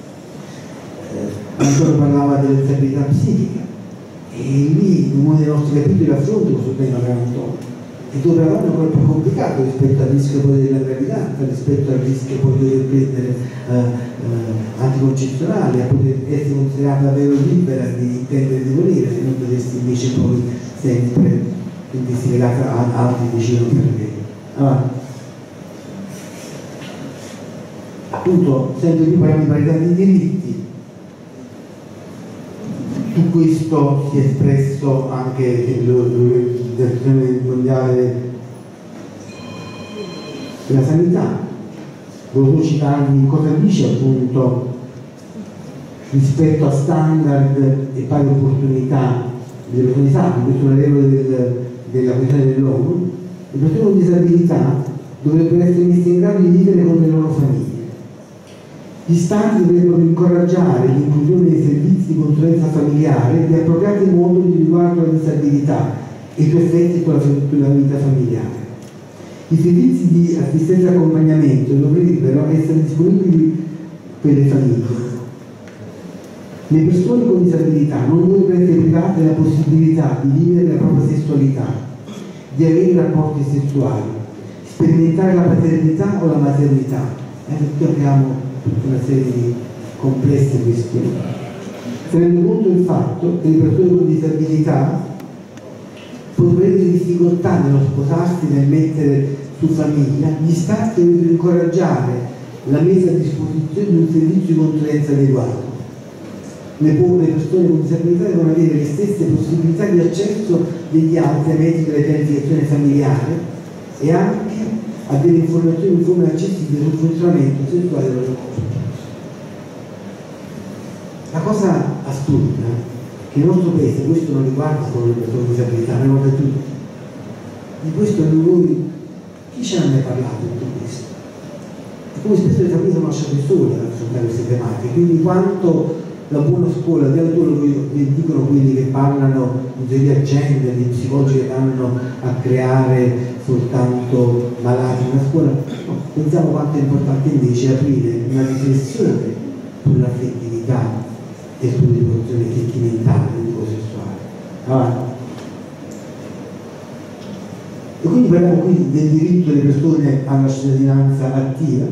Antonio parlava della disabilità psichica e lì in uno dei nostri capitoli affronta questo tema Antonio, e dove la donna è ancora più complicato rispetto al rischio poi della gravidanza, rispetto al rischio poi di dover prendere anticoncezionali, a poter essere considerata davvero libera di intendere e di volere, se non dovessi invece poi sempre sentirsi legata ad altri che decidono per lei. Avanti. Appunto, sempre più parliamo di parità di diritti. Su questo si è espresso anche l'Organizzazione Mondiale della Sanità. Volevo citarvi cosa dice appunto rispetto a standard e pari opportunità delle persone disabili. Questo è un errore della Convenzione dell'ONU. Le persone con disabilità dovrebbero essere messe in grado di vivere con le loro famiglie. Gli Stati dovrebbero incoraggiare l'inclusione dei servizi di consulenza familiare di appropriati moduli riguardo alla disabilità e i suoi effetti sulla vita familiare. I servizi di assistenza e accompagnamento dovrebbero essere disponibili per le famiglie. Le persone con disabilità non dovrebbero essere private della possibilità di vivere la propria sessualità, di avere rapporti sessuali, sperimentare la paternità o la maternità. Qui abbiamo tutta una serie di complesse questioni. Tenendo conto del fatto che le persone con disabilità problemi di difficoltà nello sposarsi, nel mettere su famiglia, gli stati devono incoraggiare la messa a disposizione di un servizio di consulenza adeguato. Le persone con disabilità devono avere le stesse possibilità di accesso degli altri ai mezzi della pianificazione familiare e anche a delle informazioni in forma accessibile sul funzionamento sessuale del loro corpo. La cosa assurda è che il nostro paese, questo non riguarda solo le persone con disabilità, ma riguarda tutti. Di questo noi, chi ce ne ha mai parlato di tutto questo? E come spesso le famiglie sono lasciate sole ad affrontare queste tematiche, quindi quanto la buona scuola, di addirittura dicono quelli che parlano di teoria gender, di psicologi che vanno a creare soltanto malati in una scuola, no, pensiamo quanto è importante invece aprire una riflessione sull'affettività e sulle rivoluzioni sentimentali di tipo sessuale. Avanti. E quindi parliamo qui del diritto delle persone alla cittadinanza attiva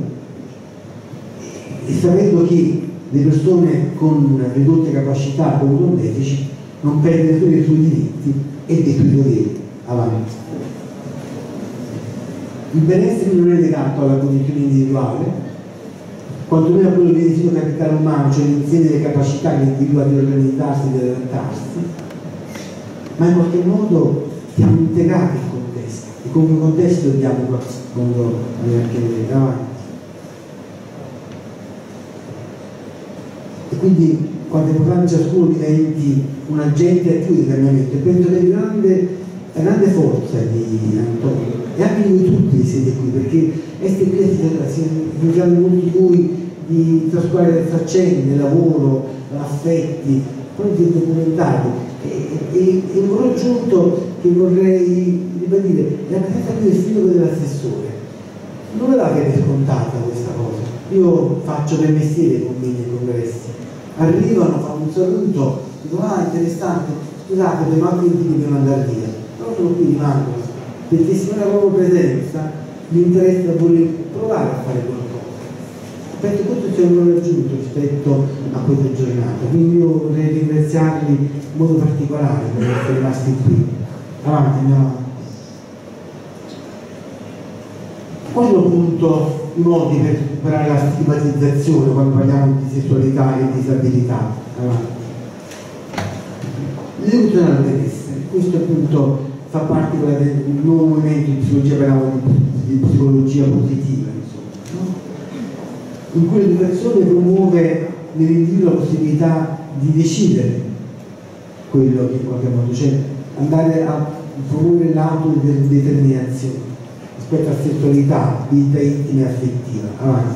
e sapendo che le persone con ridotte capacità o con deficit non perdono solo i suoi diritti e dei suoi doveri. Avanti. Il benessere non è legato alla condizione individuale, quantomeno a quello che definisce capitale umano, cioè l'insieme delle capacità che l'individuo ha di organizzarsi e di adattarsi, ma in qualche modo siamo integrati il contesto e come contesto dobbiamo in qualche modo avere anche davanti. E quindi quando è importante ciascuno diventi un agente attivo di cambiamento, e penso che la grande forza di Antonio e anche di voi tutti che siete qui, perché essere qui significano molti di voi di trascurare le faccende, lavoro, affetti, poi di documentari e un valore aggiunto che vorrei ribadire è la presenza qui del sindaco e dell'assessore. Non ve l'avete scontata questa cosa. Io faccio per mestiere convegni e congressi, arrivano, fanno un saluto, dicono ah interessante, scusate ma quindi dobbiamo andare via, però sono qui, rimangono perché se non ha proprio presenza mi interessa voler provare a fare qualcosa. Penso che questo sia un valore aggiunto rispetto a questa giornata, quindi io vorrei ringraziarli in modo particolare per essere rimasti qui. Avanti, andiamo avanti. Quali sono appunto i modi per superare la stigmatizzazione quando parliamo di sessualità e disabilità? Avanti. L'educazione al benessere, questo appunto fa parte del nuovo movimento di psicologia, parliamo di psicologia positiva, insomma, no? In cui l'educazione promuove nell'individuo la possibilità di decidere quello che in qualche modo, cioè andare a promuovere l'autodeterminazione rispetto a sessualità, vita intima e affettiva. Avanti.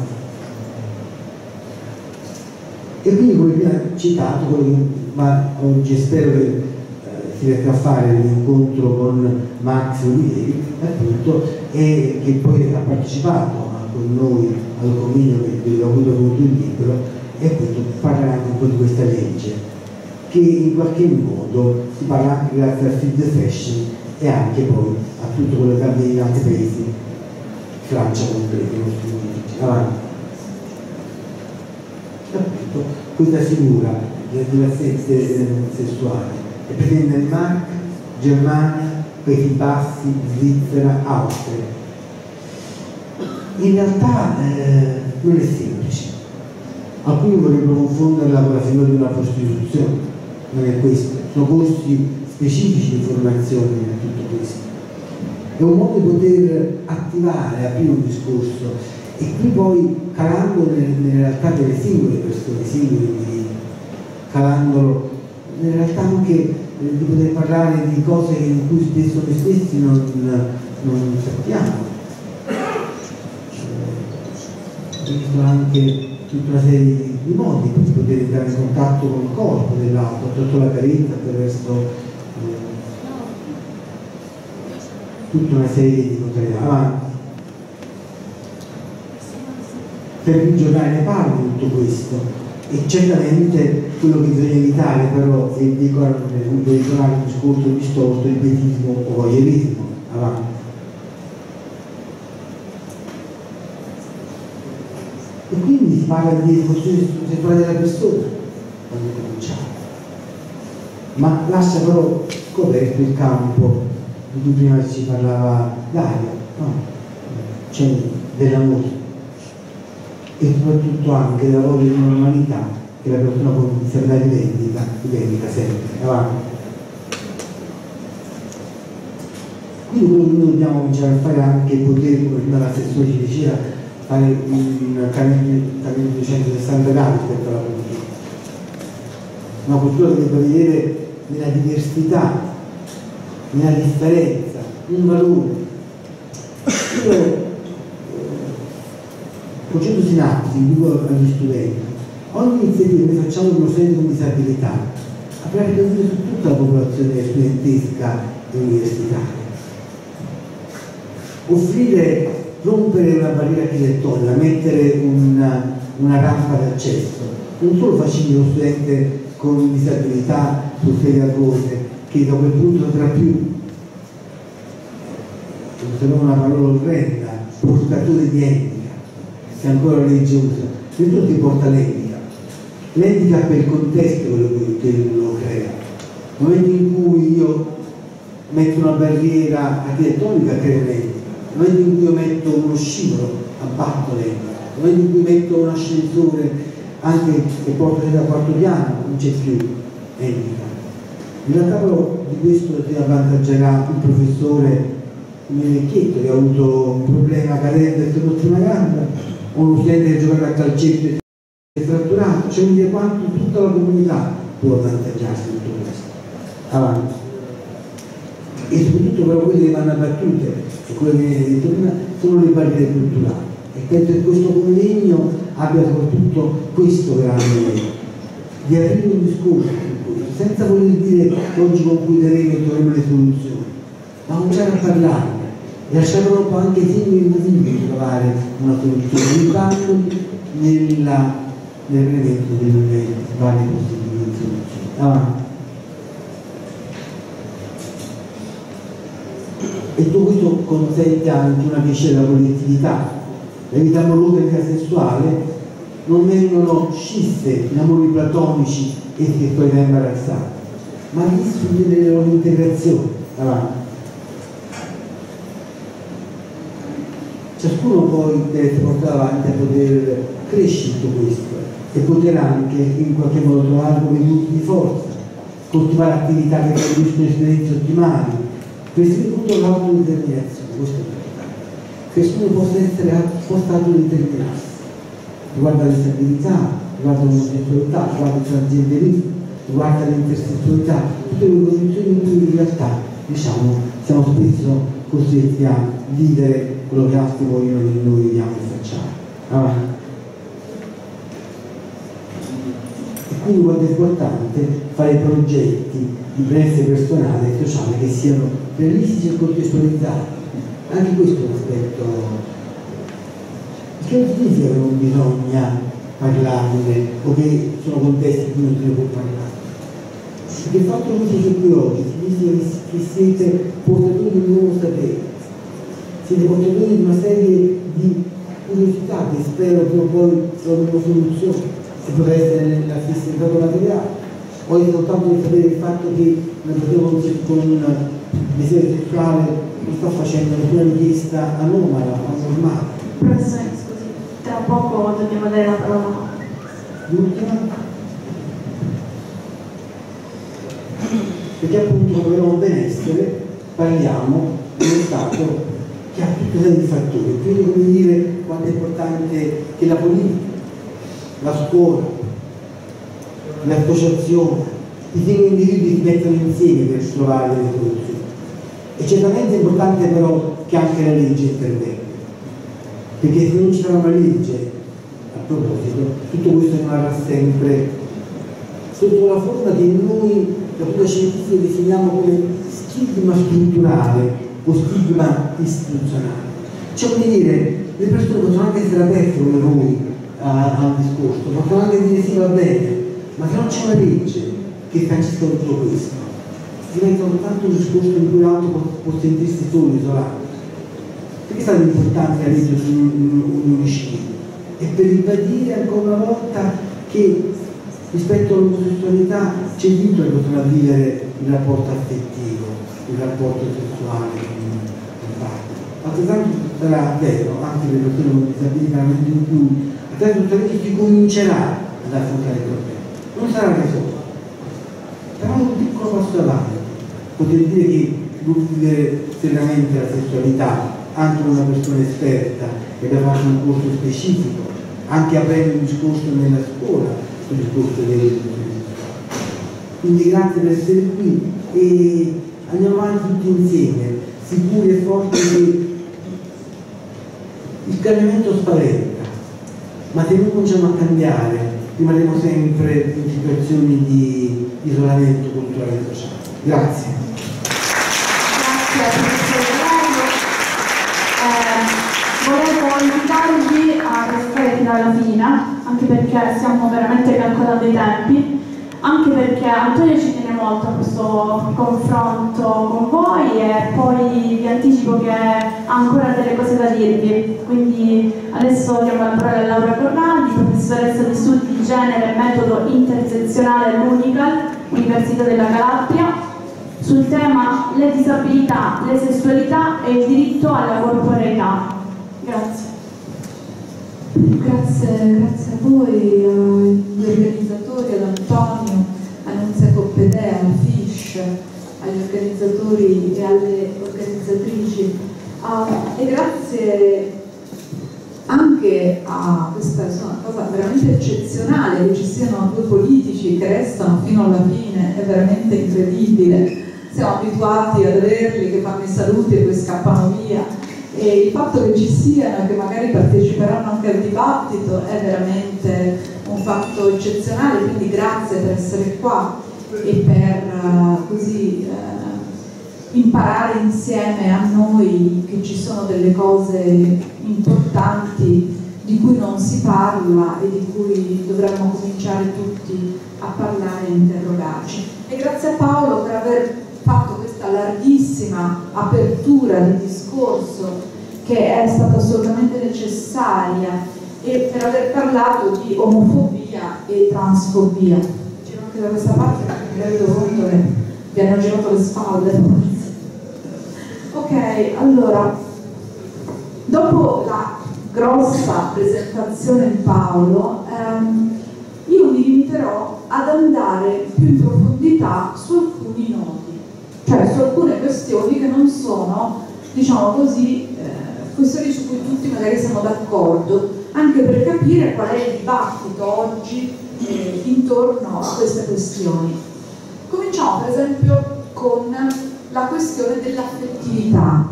E quindi come vi ho citato, quello che oggi spero che si riesca a fare l'incontro con Max Olivieri, appunto, e che poi ha partecipato con noi al convegno che ha avuto il libro, e appunto parlerà anche un po' di questa legge, che in qualche modo si parla anche grazie al Fit the Fashion e anche poi a tutto quello che avviene in altri paesi, Francia compresa, i nostri amici. Avanti. Appunto, questa figura della sessuale è presente nel Mark, Germania, Paesi Bassi, Svizzera, Austria. In realtà non è semplice. Alcuni vorrebbero confonderla con la figura di una prostituzione, non è questo, sono corsi specifici di formazione in tutto questo. È un modo di poter attivare, aprire un discorso e qui poi calando nelle realtà delle singole persone, singoli individui, calandolo nella realtà anche di poter parlare di cose in cui spesso noi stessi non sappiamo. Esistono anche tutta una serie di modi per poter entrare in contatto con il corpo dell'altro, attraverso la carezza, attraverso tutta una serie di modalità. Avanti. Per il giornale ne parla di tutto questo e certamente quello che bisogna evitare però è di giornale un discorso distorto, il pietismo o voyeurismo. Avanti. E quindi si parla di emozioni sessuali della persona quando cominciamo, ma lascia però scoperto il campo di cui prima ci parlava Dario, no? C'è dell'amore e soprattutto anche del lavoro di normalità che la persona con disabilità rivendica sempre, avanti. Quindi quello che noi dobbiamo cominciare a fare anche poter, come prima l'assessore ci diceva, fare un cambiamento di 160 gradi rispetto alla cultura. Una cultura che deve vedere nella diversità, nella differenza, un valore. Io, concetto sinapsi, dico agli studenti, ogni iniziativa che facciamo con uno studente con disabilità avrà ricaduto su tutta la popolazione studentesca e universitaria. Offrire, rompere una barriera architettonica, mettere una rampa d'accesso, non solo facilita lo studente con disabilità sul feriatore, che da quel punto saprà più, se non una parola orrenda, portatore di handicap, che ancora la legge usa, tutto ti porta l'handicap. L'handicap è il contesto che lo crea. Nel momento in cui io metto una barriera architettonica creo un handicap. Nel momento in cui io metto uno scivolo abbatto l'handicap. Nel momento in cui metto un ascensore anche che porta da quarto piano non c'è più handicap. In realtà però di questo si avvantaggerà un professore come Vecchietto che ha avuto un problema cadendo e tenuto una gamba, o uno studente che giocava a calcetto e si è fratturato, cioè dire quanto tutta la comunità può avvantaggiarsi di tutto questo. Avanti. E soprattutto però quelle che vanno abbattute, e quello che viene detto prima, sono le barriere culturali. E penso che questo convegno abbia soprattutto questo grande di aprire un discorso senza voler dire che oggi concluderemo e troveremo le soluzioni, ma cominciare a parlarne e lasciare un po' anche i singoli individui di trovare una soluzione, aiutandoli nell'elemento delle varie possibili soluzioni. Avanti. E tutto questo consente anche una crescita della collettività. La vita amorosa e la vita sessuale non vengono scisse in amori platonici e che poi da imbarazzati, ma vissuti nelle loro integrazioni. Avanti. Ciascuno poi deve portare avanti a poter crescere tutto questo e poter anche in qualche modo trovare come punti di forza, coltivare attività che producono esperienze ottimali, per soprattutto l'autodeterminazione, questo è importante. Che nessuno possa autodeterminarsi, riguarda le disabilità, riguarda l'omosessualità, riguarda il transgenderismo, riguarda l'intersessualità, tutte le condizioni in cui in realtà diciamo siamo spesso costretti a vivere quello che altri vogliono che noi viviamo e facciamo. Avanti. E quindi quanto è importante fare progetti di benessere personale e sociale che siano realistici e contestualizzati. Anche questo è un aspetto che non significa che non bisogna parlarne o che sono contesti in cui non se ne può parlare. Perché il fatto che siete qui oggi significa che siete portatori di un nuovo sapere, siete portatori di una serie di curiosità che spero che poi trovino soluzione, che potrà essere nella stessa stato materiale. O è soltanto di sapere il fatto che una persona con desiderio sessuale non sta facendo nessuna richiesta anomala, anormale. Professore, scusi, tra poco dobbiamo dare la parola. L'ultima? Perché appunto come abbiamo benessere parliamo di uno Stato che ha tutta una serie di fattori, quindi come dire quanto è importante che la politica, la scuola, le associazioni, i singoli individui si mettano insieme per trovare delle soluzioni. E certamente è importante però che anche la legge intervenga, perché se non ci sarà una legge, a proposito, tutto questo rimarrà sempre sotto la forma che noi da punto scientifico definiamo come stigma strutturale o stigma istituzionale. Cioè come dire, le persone possono anche essere aperte come voi al discorso, possono anche dire sì va bene, ma se non c'è una legge che sancisca tutto questo, diventa soltanto un discorso in cui l'altro può sentirsi solo, isolato. Perché è stato importante la legge sull'unione civile? E per ribadire ancora una volta che rispetto all'omosessualità c'è diritto a poter vivere il rapporto affettivo, il rapporto sessuale con il padre. Altrettanto sarà vero anche per le persone con disabilità nel momento in cui altrettanto si comincerà ad affrontare il problema. Non sarà risolto, sarà un piccolo passo avanti. Poter dire che vivere seriamente la sessualità anche con una persona esperta che abbia fatto un corso specifico, anche aprendo un discorso nella scuola sul discorso delle. Quindi grazie per essere qui e andiamo avanti tutti insieme, sicuri e forti che il cambiamento spaventa, ma se noi cominciamo a cambiare rimarremo sempre in situazioni di isolamento culturale e sociale. Grazie. Grazie professore Graio. Volevo invitarvi a restare fino alla fine, anche perché stiamo veramente calcolando i tempi, anche perché Antonio ci tiene molto a questo confronto con voi e poi vi anticipo che ha ancora delle cose da dirvi. Quindi adesso diamo la parola a Laura Corradi, professoressa di studi di genere e metodo intersezionale all'Unical, Università della Calabria, sul tema le disabilità, le sessualità e il diritto alla corporeità. Grazie. Grazie a voi, agli organizzatori, ad Antonio, a Nunzia Coppedea, al FISH, agli organizzatori e alle organizzatrici e grazie anche a questa cosa veramente eccezionale che ci siano due politici che restano fino alla fine, è veramente incredibile. Siamo abituati ad averli che fanno i saluti e poi scappano via. E il fatto che ci siano e che magari parteciperanno anche al dibattito è veramente un fatto eccezionale, quindi grazie per essere qua e per così imparare insieme a noi che ci sono delle cose importanti di cui non si parla e di cui dovremmo cominciare tutti a parlare e interrogarci. E grazie a Paolo per aver fatto questa larghissima apertura di discorso che è stata assolutamente necessaria e per aver parlato di omofobia e transfobia. Giro anche da questa parte perché mi rendo conto che vi hanno girato le spalle. Ok, allora, dopo la grossa presentazione di Paolo, io mi limiterò ad andare più in profondità su alcuni nodi, cioè su alcune questioni che non sono, diciamo così, questioni su cui tutti magari siamo d'accordo, anche per capire qual è il dibattito oggi intorno a queste questioni. Cominciamo per esempio con la questione dell'affettività.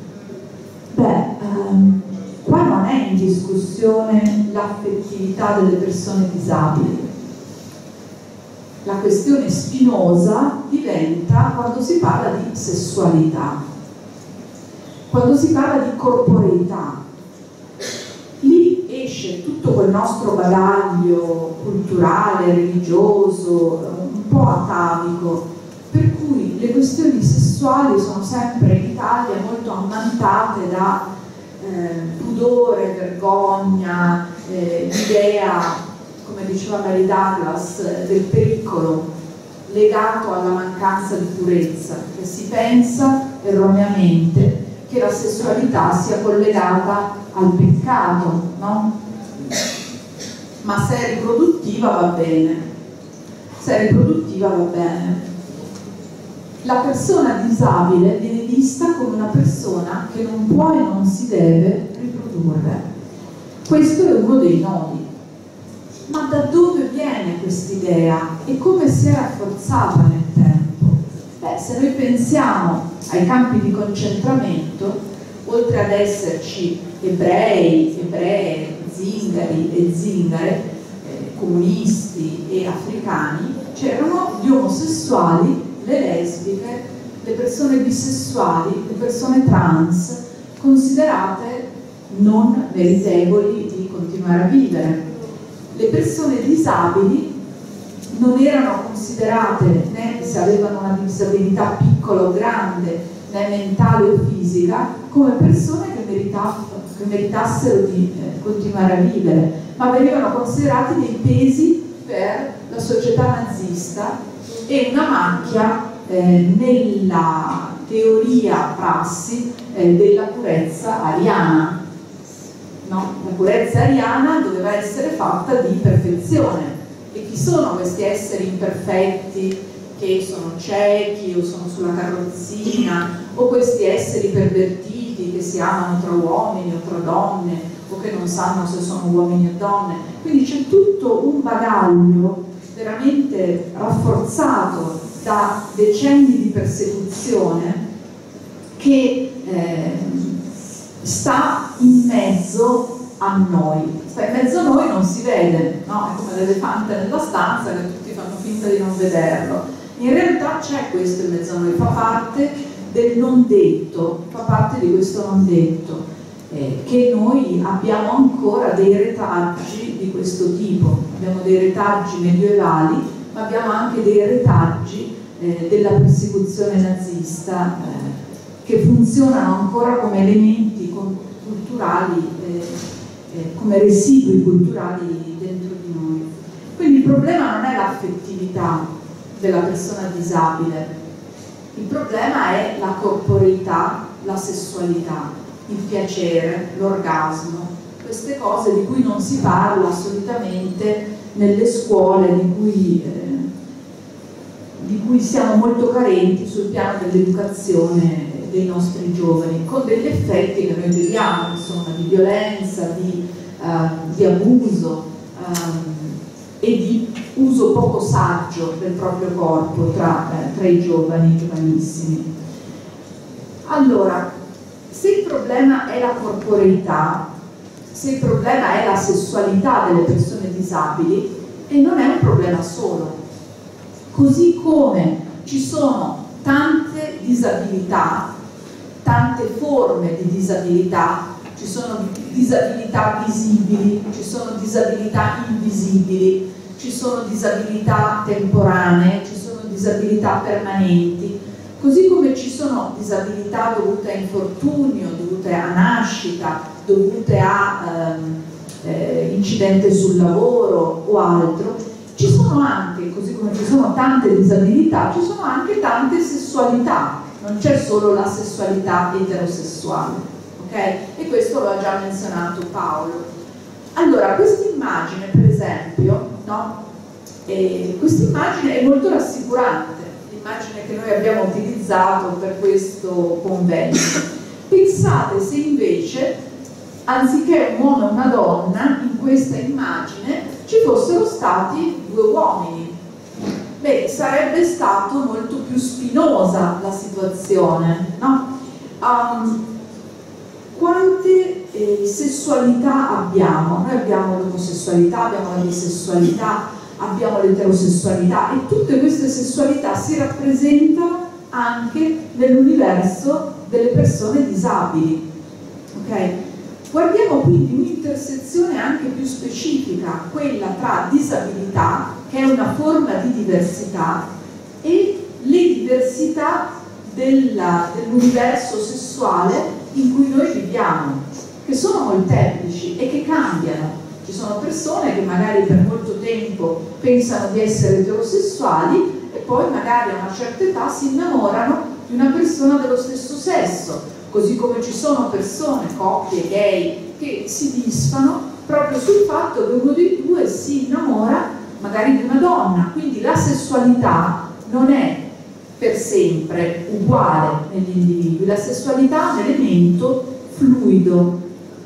Qua non è in discussione l'affettività delle persone disabili. La questione spinosa diventa quando si parla di sessualità, quando si parla di corporeità. Lì esce tutto quel nostro bagaglio culturale, religioso, un po' atavico, per cui le questioni sessuali sono sempre in Italia molto ammantate da pudore, vergogna, l'idea, come diceva Mary Douglas, del pericolo legato alla mancanza di purezza, che si pensa erroneamente che la sessualità sia collegata al peccato, no? Ma se è riproduttiva va bene, se è riproduttiva va bene. La persona disabile viene vista come una persona che non può e non si deve riprodurre. Questo è uno dei nodi. Ma da dove viene quest'idea e come si è rafforzata nel tempo? Se noi pensiamo ai campi di concentramento, oltre ad esserci ebrei, ebree, zingari e zingare, comunisti e africani, c'erano gli omosessuali, le lesbiche, le persone bisessuali, le persone trans, considerate non meritevoli di continuare a vivere. Le persone disabili non erano considerate né se avevano una disabilità piccola o grande, né mentale o fisica, come persone che meritassero di continuare a vivere, ma venivano considerati dei pesi per la società nazista e una macchia che teoria prassi della purezza ariana. No? La purezza ariana doveva essere fatta di perfezione. E chi sono questi esseri imperfetti che sono ciechi o sono sulla carrozzina, o questi esseri pervertiti che si amano tra uomini o tra donne, o che non sanno se sono uomini o donne? Quindi c'è tutto un bagaglio veramente rafforzato da decenni di persecuzione che sta in mezzo a noi. Sta in mezzo a noi, non si vede, no? È come l'elefante nella stanza che tutti fanno finta di non vederlo. In realtà c'è questo in mezzo a noi, fa parte del non detto, fa parte di questo non detto, che noi abbiamo ancora dei retaggi di questo tipo. Abbiamo dei retaggi medievali, ma abbiamo anche dei retaggi della persecuzione nazista che funzionano ancora come elementi culturali, come residui culturali dentro di noi. Quindi il problema non è l'affettività della persona disabile, il problema è la corporeità, la sessualità, il piacere, l'orgasmo, queste cose di cui non si parla solitamente nelle scuole, di cui siamo molto carenti sul piano dell'educazione dei nostri giovani, con degli effetti che noi vediamo, insomma, di violenza, di abuso e di uso poco saggio del proprio corpo tra i giovanissimi. Allora, se il problema è la corporeità, se il problema è la sessualità delle persone disabili, e non è un problema solo. Così come ci sono tante disabilità, tante forme di disabilità, ci sono disabilità visibili, ci sono disabilità invisibili, ci sono disabilità temporanee, ci sono disabilità permanenti, così come ci sono disabilità dovute a infortunio, dovute a nascita, dovute a incidente sul lavoro o altro, ci sono anche, così come ci sono tante disabilità, ci sono anche tante sessualità, non c'è solo la sessualità eterosessuale, ok? E questo lo ha già menzionato Paolo. Allora, questa immagine, per esempio, no? Questa immagine è molto rassicurante, l'immagine che noi abbiamo utilizzato per questo convegno. Pensate se invece, anziché un uomo e una donna, in questa immagine ci fossero stati due uomini. Beh, sarebbe stato molto più spinosa la situazione, no? Quante sessualità abbiamo? Noi abbiamo l'omosessualità, abbiamo la bisessualità, abbiamo l'eterosessualità, e tutte queste sessualità si rappresentano anche nell'universo delle persone disabili, ok? Guardiamo quindi un'intersezione anche più specifica, quella tra disabilità, che è una forma di diversità, e le diversità dell'universo sessuale in cui noi viviamo, che sono molteplici e che cambiano. Ci sono persone che magari per molto tempo pensano di essere eterosessuali e poi magari a una certa età si innamorano di una persona dello stesso sesso, così come ci sono persone, coppie gay, che si disfano proprio sul fatto che uno dei due si innamora magari di una donna. Quindi la sessualità non è per sempre uguale negli individui, la sessualità è un elemento fluido.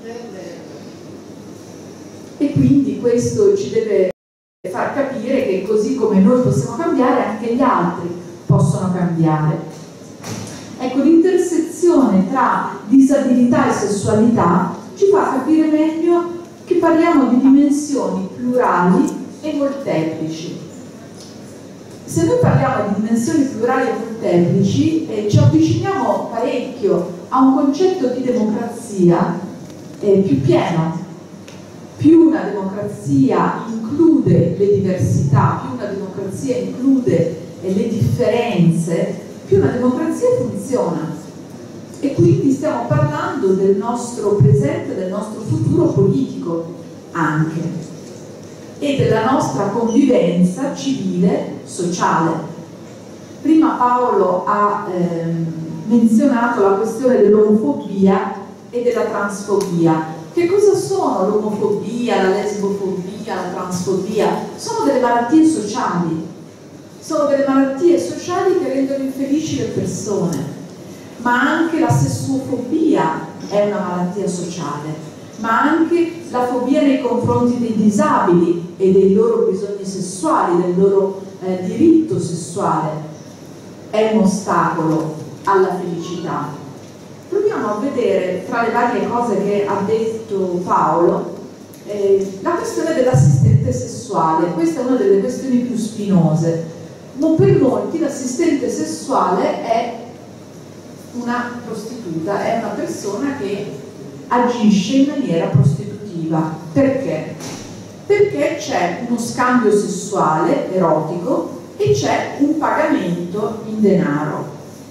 E quindi questo ci deve far capire che così come noi possiamo cambiare, anche gli altri possono cambiare. Ecco, l'intersezione tra disabilità e sessualità ci fa capire meglio che parliamo di dimensioni plurali e molteplici. Se noi parliamo di dimensioni plurali e molteplici, ci avviciniamo parecchio a un concetto di democrazia più pieno. Più una democrazia include le diversità, più una democrazia include le differenze, più una democrazia funziona. E quindi stiamo parlando del nostro presente, del nostro futuro politico anche, e della nostra convivenza civile, sociale. Prima Paolo ha menzionato la questione dell'omofobia e della transfobia. Che cosa sono l'omofobia, la lesbofobia, la transfobia? Sono delle malattie sociali, che rendono infelici le persone, ma anche la sessuofobia è una malattia sociale, ma anche la fobia nei confronti dei disabili e dei loro bisogni sessuali, del loro diritto sessuale, è un ostacolo alla felicità. Proviamo a vedere, tra le varie cose che ha detto Paolo, la questione dell'assistente sessuale. Questa è una delle questioni più spinose. Per molti l'assistente sessuale è una prostituta, è una persona che agisce in maniera prostitutiva. Perché? Perché c'è uno scambio sessuale erotico e c'è un pagamento in denaro.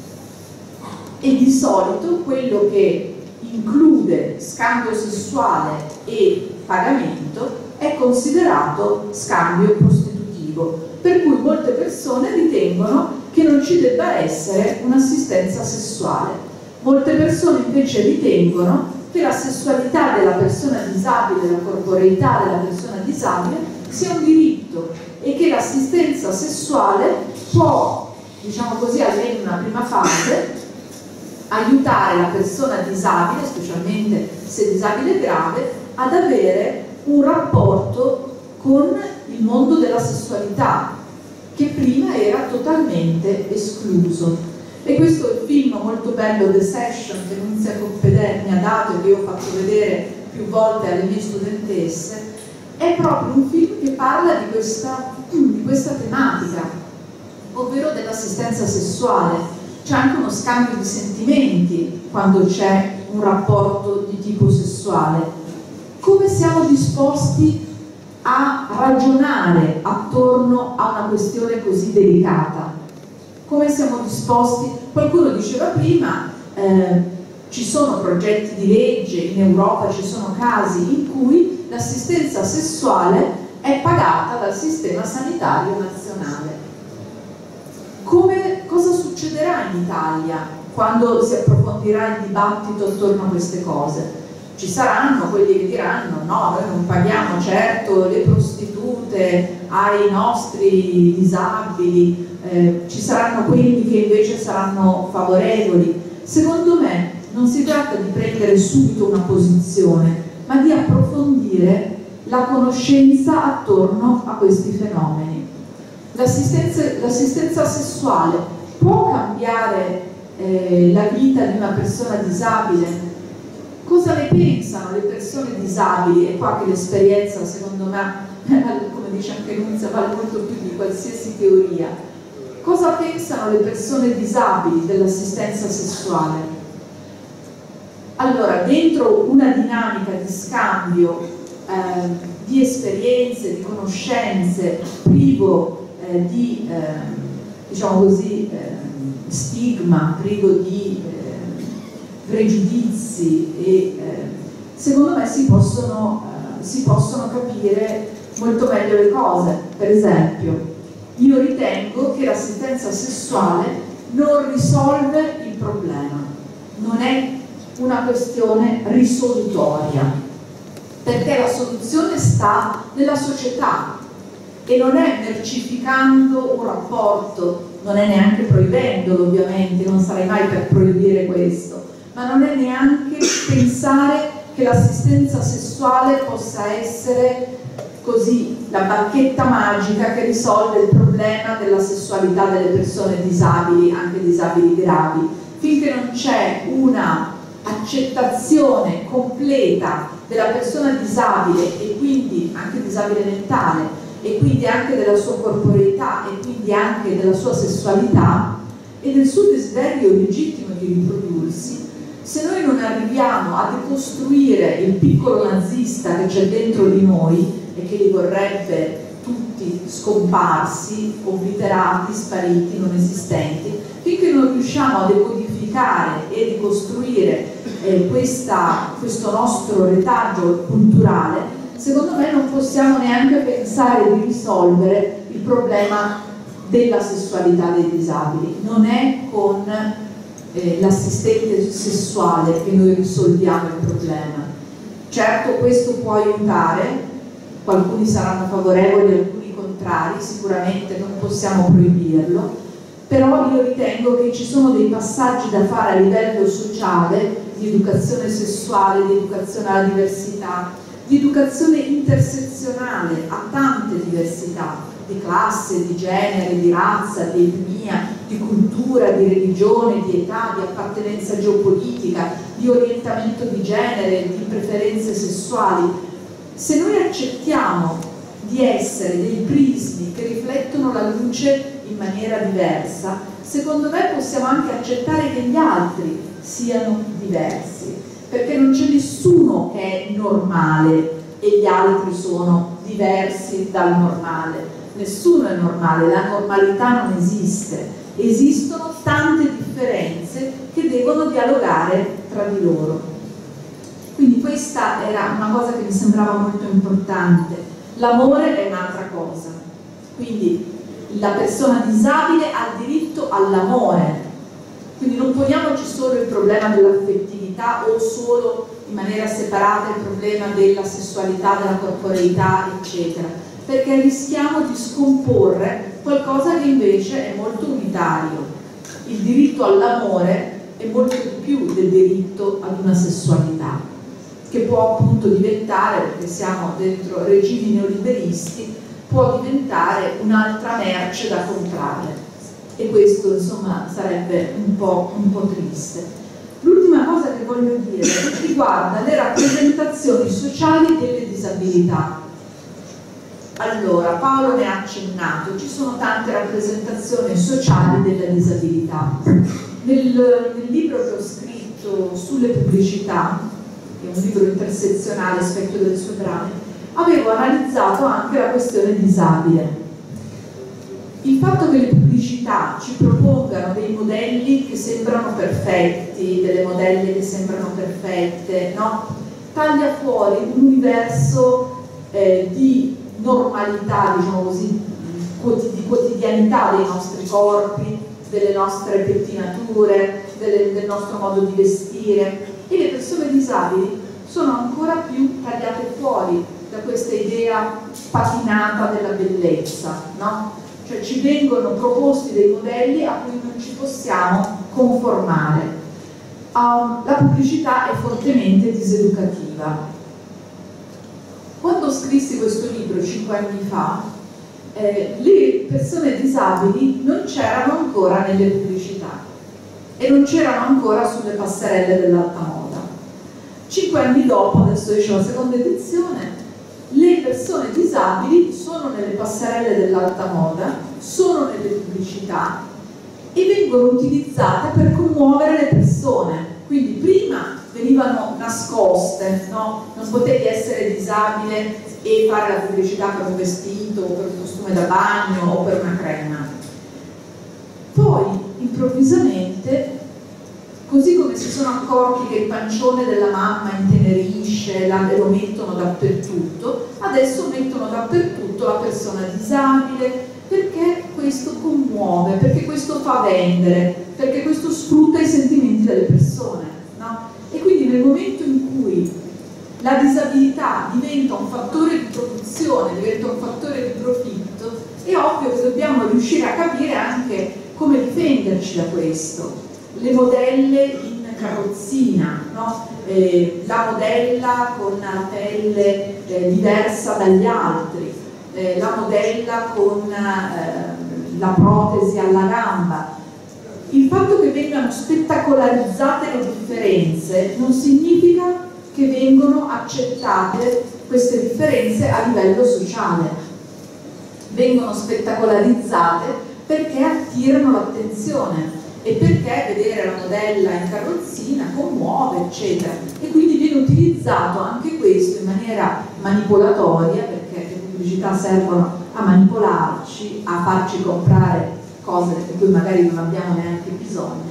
E di solito quello che include scambio sessuale e pagamento è considerato scambio prostitutivo, per cui molte persone ritengono che non ci debba essere un'assistenza sessuale. Molte persone invece ritengono che la sessualità della persona disabile, la corporeità della persona disabile sia un diritto e che l'assistenza sessuale può, diciamo così, almeno in una prima fase, aiutare la persona disabile, specialmente se disabile grave, ad avere un rapporto con il mondo della sessualità che prima era totalmente escluso. E questo è il film molto bello, The Session, che Nunzia Coppedè mi ha dato e che io ho fatto vedere più volte alle mie studentesse, è proprio un film che parla di questa tematica, ovvero dell'assistenza sessuale. C'è anche uno scambio di sentimenti quando c'è un rapporto di tipo sessuale. Come siamo disposti a ragionare attorno a una questione così delicata? Come siamo disposti? Qualcuno diceva prima, ci sono progetti di legge, in Europa ci sono casi in cui l'assistenza sessuale è pagata dal sistema sanitario nazionale. Cosa succederà in Italia quando si approfondirà il dibattito attorno a queste cose? Ci saranno quelli che diranno no, noi non paghiamo certo le prostitute ai nostri disabili, ci saranno quelli che invece saranno favorevoli. Secondo me non si tratta di prendere subito una posizione, ma di approfondire la conoscenza attorno a questi fenomeni. L'assistenza sessuale può cambiare la vita di una persona disabile? Cosa ne pensano le persone disabili? È qua che l'esperienza, secondo me, come dice anche Nunzia, vale molto più di qualsiasi teoria. Cosa pensano le persone disabili dell'assistenza sessuale? Allora, dentro una dinamica di scambio di esperienze, di conoscenze, privo di diciamo così, stigma, privo di pregiudizi e secondo me si possono capire molto meglio le cose. Per esempio, io ritengo che l'assistenza sessuale non risolve il problema, non è una questione risolutoria, perché la soluzione sta nella società e non è mercificando un rapporto, non è neanche proibendolo, ovviamente, non sarei mai per proibire questo, ma non è neanche pensare che l'assistenza sessuale possa essere così la bacchetta magica che risolve il problema della sessualità delle persone disabili, anche disabili gravi. Finché non c'è una accettazione completa della persona disabile e quindi anche disabile mentale e quindi anche della sua corporeità e quindi anche della sua sessualità e del suo desiderio legittimo di riprodursi, se noi non arriviamo a decostruire il piccolo nazista che c'è dentro di noi e che li vorrebbe tutti scomparsi, obliterati, spariti, non esistenti, finché non riusciamo a decodificare e ricostruire questo nostro retaggio culturale, secondo me non possiamo neanche pensare di risolvere il problema della sessualità dei disabili. Non è con l'assistente sessuale che noi risolviamo il problema. Certo, questo può aiutare, alcuni saranno favorevoli, alcuni contrari, sicuramente non possiamo proibirlo, però io ritengo che ci sono dei passaggi da fare a livello sociale, di educazione sessuale, di educazione alla diversità, di educazione intersezionale a tante diversità, di classe, di genere, di razza, di etnia, di cultura, di religione, di età, di appartenenza geopolitica, di orientamento di genere, di preferenze sessuali. Se noi accettiamo di essere dei prismi che riflettono la luce in maniera diversa, secondo me possiamo anche accettare che gli altri siano diversi, perché non c'è nessuno che è normale e gli altri sono diversi dal normale. Nessuno è normale, la normalità non esiste, esistono tante differenze che devono dialogare tra di loro. Quindi questa era una cosa che mi sembrava molto importante. L'amore è un'altra cosa, quindi la persona disabile ha diritto all'amore, quindi non poniamoci solo il problema dell'affettività o solo in maniera separata il problema della sessualità, della corporeità, eccetera, perché rischiamo di scomporre qualcosa che invece è molto unitario. Il diritto all'amore è molto di più del diritto ad una sessualità, che può appunto diventare, perché siamo dentro regimi neoliberisti, può diventare un'altra merce da comprare, e questo insomma sarebbe un po' triste. L'ultima cosa che voglio dire riguarda le rappresentazioni sociali delle disabilità. Allora, Paolo ne ha accennato, ci sono tante rappresentazioni sociali della disabilità. Nel libro che ho scritto sulle pubblicità, che è un libro intersezionale, Specchio delle sue brame, avevo analizzato anche la questione disabile. Il fatto che le pubblicità ci propongano dei modelli che sembrano perfetti, delle modelle che sembrano perfette, no? Taglia fuori un universo di normalità, diciamo così, di quotidianità dei nostri corpi, delle nostre pettinature, del nostro modo di vestire, e le persone disabili sono ancora più tagliate fuori da questa idea patinata della bellezza, no? Cioè ci vengono proposti dei modelli a cui non ci possiamo conformare. La pubblicità è fortemente diseducativa. Quando scrissi questo libro 5 anni fa, le persone disabili non c'erano ancora nelle pubblicità e non c'erano ancora sulle passerelle dell'alta moda. 5 anni dopo, adesso esce la seconda edizione, le persone disabili sono nelle passerelle dell'alta moda, sono nelle pubblicità e vengono utilizzate per commuovere le persone. Quindi prima venivano nascoste, no? Non potevi essere disabile e fare la pubblicità per un vestito, o per un costume da bagno o per una crema. Poi improvvisamente, così come si sono accorti che il pancione della mamma intenerisce, lo mettono dappertutto, adesso mettono dappertutto la persona disabile, perché questo commuove, perché questo fa vendere, perché questo sfrutta i sentimenti delle persone, no? E quindi nel momento in cui la disabilità diventa un fattore di produzione, diventa un fattore di profitto, è ovvio che dobbiamo riuscire a capire anche come difenderci da questo. Le modelle in carrozzina, no? La modella con la pelle diversa dagli altri, la modella con la protesi alla gamba. Il fatto che vengano spettacolarizzate le differenze non significa che vengono accettate queste differenze a livello sociale. Vengono spettacolarizzate perché attirano l'attenzione e perché vedere la modella in carrozzina commuove, eccetera. E quindi viene utilizzato anche questo in maniera manipolatoria, perché le pubblicità servono a manipolarci, a farci comprare cose di cui magari non abbiamo neanche bisogno.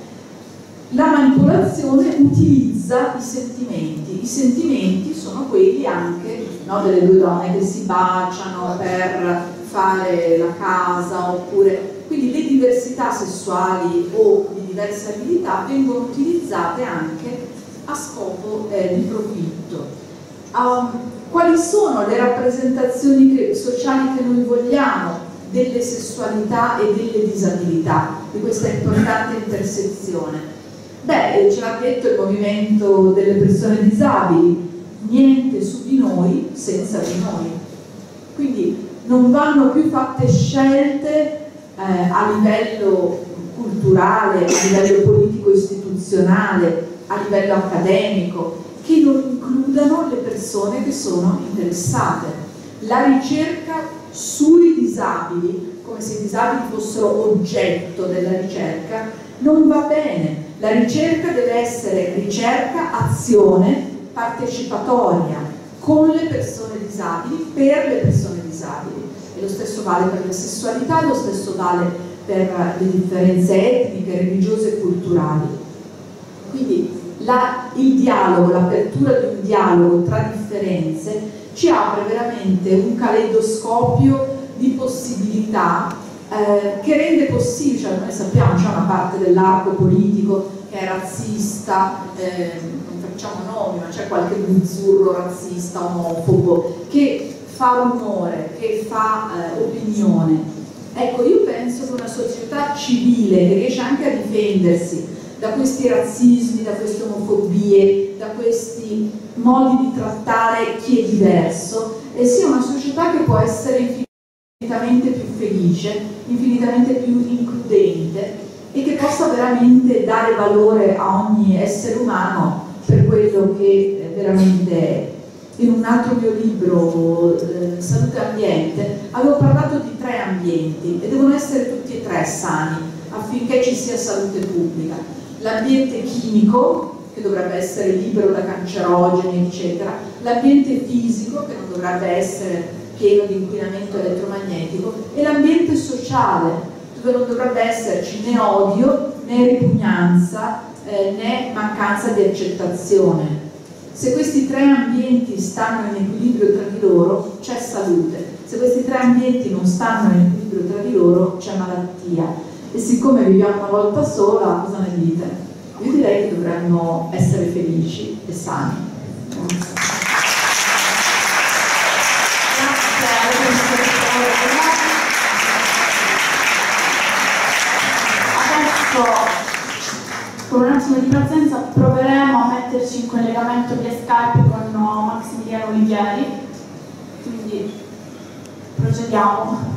La manipolazione utilizza i sentimenti sono quelli anche, no, delle due donne che si baciano per fare la casa, oppure quindi le diversità sessuali o di diverse abilità vengono utilizzate anche a scopo di profitto. Quali sono le rappresentazioni sociali che noi vogliamo delle sessualità e delle disabilità, di questa importante intersezione? Beh, ce l'ha detto il movimento delle persone disabili: niente su di noi senza di noi. Quindi non vanno più fatte scelte a livello culturale, a livello politico istituzionale, a livello accademico, che non includano le persone che sono interessate. La ricerca sui disabili, come se i disabili fossero oggetto della ricerca, non va bene. La ricerca deve essere ricerca, azione partecipatoria con le persone disabili, per le persone disabili. E lo stesso vale per le sessualità, lo stesso vale per le differenze etniche, religiose e culturali. Quindi il dialogo, l'apertura di un dialogo tra differenze ci apre veramente un caleidoscopio di possibilità che rende possibile, cioè noi sappiamo c'è una parte dell'arco politico che è razzista, non facciamo nomi, ma c'è qualche buzzurro razzista, omofobo, che fa rumore, che fa opinione. Ecco, io penso che una società civile che riesce anche a difendersi da questi razzismi, da queste omofobie, da questi modi di trattare chi è diverso, e sia una società che può essere infinitamente più felice, infinitamente più includente, e che possa veramente dare valore a ogni essere umano per quello che veramente è. In un altro mio libro, Salute e Ambiente, avevo parlato di 3 ambienti, e devono essere tutti e 3 sani affinché ci sia salute pubblica. L'ambiente chimico, che dovrebbe essere libero da cancerogeni, eccetera, l'ambiente fisico, che non dovrebbe essere pieno di inquinamento elettromagnetico, e l'ambiente sociale, dove non dovrebbe esserci né odio, né ripugnanza, né mancanza di accettazione. Se questi 3 ambienti stanno in equilibrio tra di loro, c'è salute. Se questi 3 ambienti non stanno in equilibrio tra di loro, c'è malattia. E siccome viviamo una volta sola, cosa ne dite? Io direi che dovremmo essere felici e sani. Adesso, con un attimo di pazienza, proveremo a metterci in collegamento via Skype con Massimiliano Olivieri, quindi procediamo.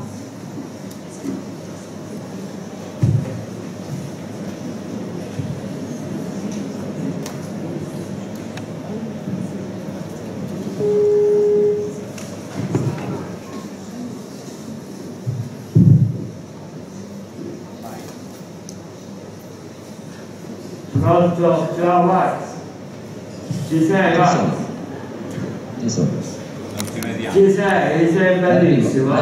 Pronto? Ciao Max, ci sei Max? Ci sono. Ci sei bellissimo.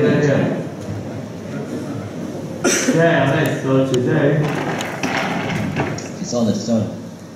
C'è adesso, ci sei? Ci sono.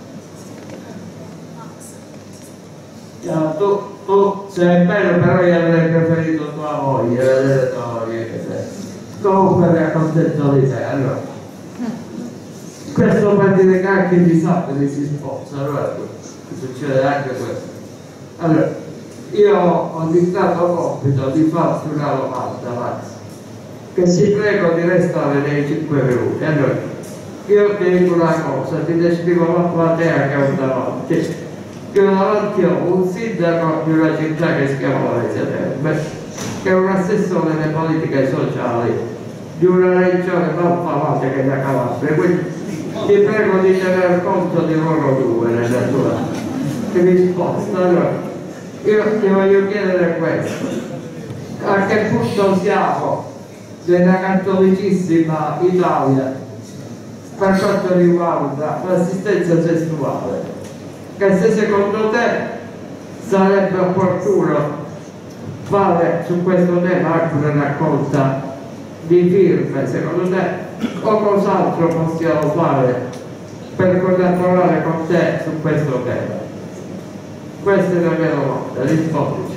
Tu sei bello, però io avrei preferito tua moglie, vedere tua moglie. Comunque mi accontento di te, allora. Questo per dire che anche i disabili si sposano, allora succede anche questo. Allora, io ho dictato compito di farti una domanda, Max, che ti prego di restare nei 5 minuti. Allora, io ti dico una cosa, ti descrivo la platea che ho davanti. Che davanti ho un sindaco di una città che si chiama Valencia Terme, che è un assessore delle politiche sociali di una regione non famosa che è la Calabria. Quindi ti prego di tener conto di loro due nella tua risposta. Allora, io ti voglio chiedere questo: a che punto siamo nella cattolicissima Italia per quanto riguarda l'assistenza sessuale? Che se secondo te sarebbe opportuno fare su questo tema anche una raccolta di firme, secondo te, o cos'altro possiamo fare per collaborare con te su questo tema? Questa è la mia domanda, rispondici.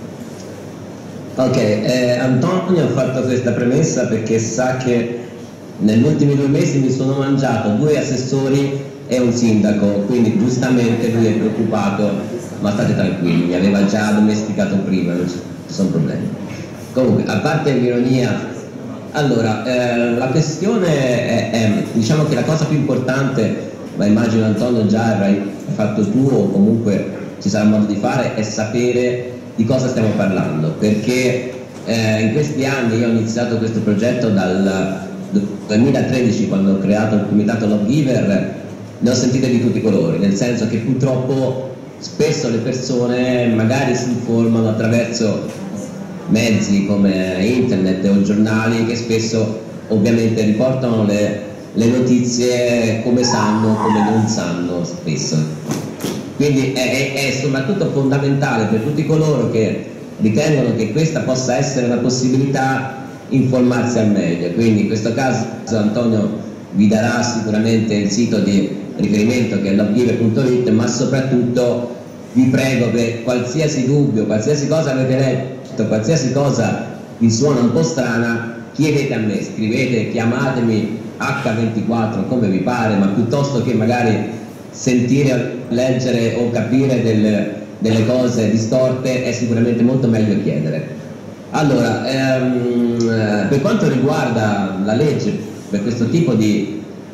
Ok, Antonio ha fatto questa premessa perché sa che negli ultimi 2 mesi mi sono mangiato 2 assessori e un sindaco, quindi giustamente lui è preoccupato, ma state tranquilli, mi aveva già domesticato prima, non ci sono problemi. Comunque, a parte l'ironia, allora, la questione è, diciamo che la cosa più importante, ma immagino Antonio già avrai fatto tu o comunque ci sarà modo di fare, è sapere di cosa stiamo parlando, perché in questi anni io ho iniziato questo progetto dal 2013, quando ho creato il comitato Lobgiver, ne ho sentite di tutti i colori, nel senso che purtroppo spesso le persone magari si informano attraverso mezzi come internet o giornali che spesso ovviamente riportano le notizie come sanno, come non sanno spesso. Quindi è soprattutto fondamentale per tutti coloro che ritengono che questa possa essere una possibilità informarsi al meglio. Quindi in questo caso Antonio vi darà sicuramente il sito di riferimento che è lobgiver.it, ma soprattutto vi prego, per qualsiasi dubbio, qualsiasi cosa avete letto, qualsiasi cosa vi suona un po' strana, chiedete a me, scrivete, chiamatemi H24 come vi pare, ma piuttosto che magari sentire, leggere o capire delle cose distorte è sicuramente molto meglio chiedere. Allora, per quanto riguarda la legge per questo tipo di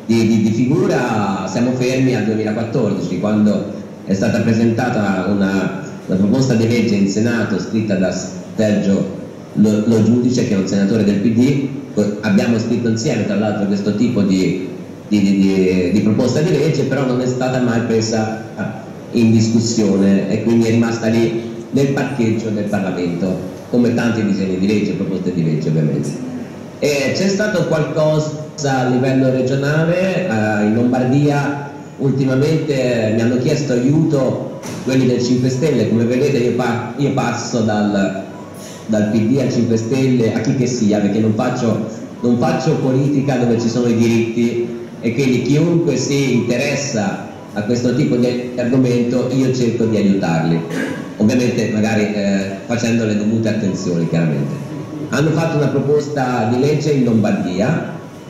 figura, siamo fermi al 2014, quando è stata presentata una proposta di legge in Senato scritta da Sergio Lo Giudice, che è un senatore del PD. Abbiamo scritto insieme tra l'altro questo tipo di proposta di legge, però non è stata mai presa in discussione e quindi è rimasta lì nel parcheggio del Parlamento, come tanti disegni di legge, proposte di legge ovviamente. C'è stato qualcosa a livello regionale, in Lombardia ultimamente mi hanno chiesto aiuto quelli del 5 Stelle, come vedete io passo dal PD al 5 Stelle a chi che sia, perché non faccio politica dove ci sono i diritti, e quindi chiunque si interessa a questo tipo di argomento io cerco di aiutarli, ovviamente magari facendo le dovute attenzioni chiaramente. Hanno fatto una proposta di legge in Lombardia,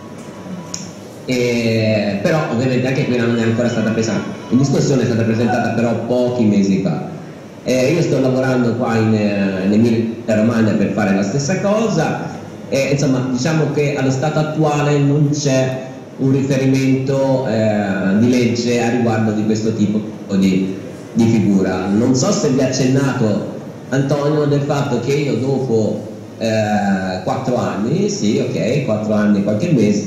però ovviamente anche quella non è ancora stata presa in discussione, è stata presentata però pochi mesi fa. Io sto lavorando qua in Emilia Romagna per fare la stessa cosa, insomma diciamo che allo stato attuale non c'è un riferimento di legge a riguardo di questo tipo di figura. Non so se vi ha accennato Antonio del fatto che io dopo 4 anni, sì ok, 4 anni e qualche mese,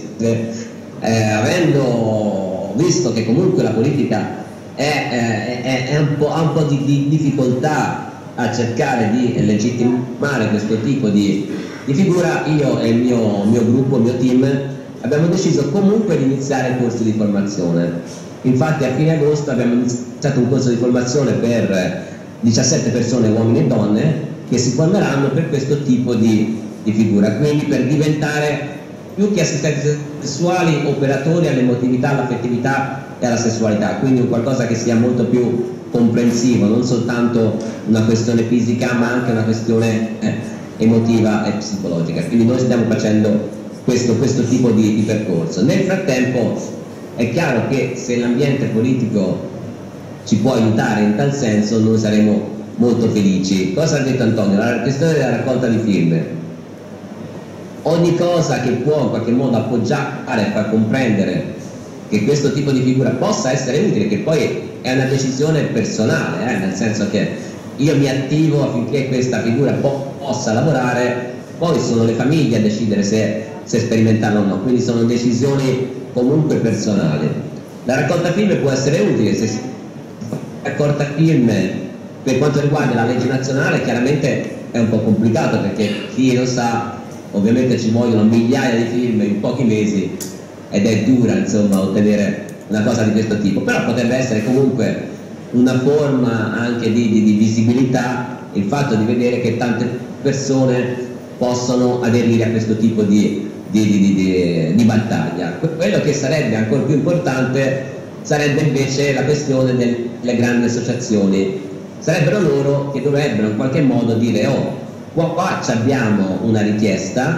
avendo visto che comunque la politica ha un po' di difficoltà a cercare di legittimare questo tipo di figura, io e il mio gruppo, il mio team, abbiamo deciso comunque di iniziare corsi di formazione. Infatti a fine agosto abbiamo iniziato un corso di formazione per 17 persone, uomini e donne, che si formeranno per questo tipo di figura, quindi per diventare più che assistenti sessuali, operatori all'emotività, all'affettività e alla sessualità, quindi un qualcosa che sia molto più comprensivo, non soltanto una questione fisica ma anche una questione emotiva e psicologica. Quindi noi stiamo facendo questo tipo di percorso. Nel frattempo è chiaro che se l'ambiente politico ci può aiutare in tal senso noi saremo molto felici. Cosa ha detto Antonio? La questione della raccolta di firme. Ogni cosa che può in qualche modo appoggiare e far comprendere che questo tipo di figura possa essere utile, che poi è una decisione personale, nel senso che io mi attivo affinché questa figura possa lavorare, poi sono le famiglie a decidere se sperimentarla o no, quindi sono decisioni comunque personali. La raccolta firme può essere utile, se si raccolta firme per quanto riguarda la legge nazionale chiaramente è un po' complicato, perché chi lo sa ovviamente ci vogliono migliaia di firme in pochi mesi ed è dura insomma ottenere una cosa di questo tipo, però potrebbe essere comunque una forma anche di visibilità il fatto di vedere che tante persone possono aderire a questo tipo di battaglia. Quello che sarebbe ancora più importante sarebbe invece la questione delle grandi associazioni. Sarebbero loro che dovrebbero in qualche modo dire: oh, qua abbiamo una richiesta,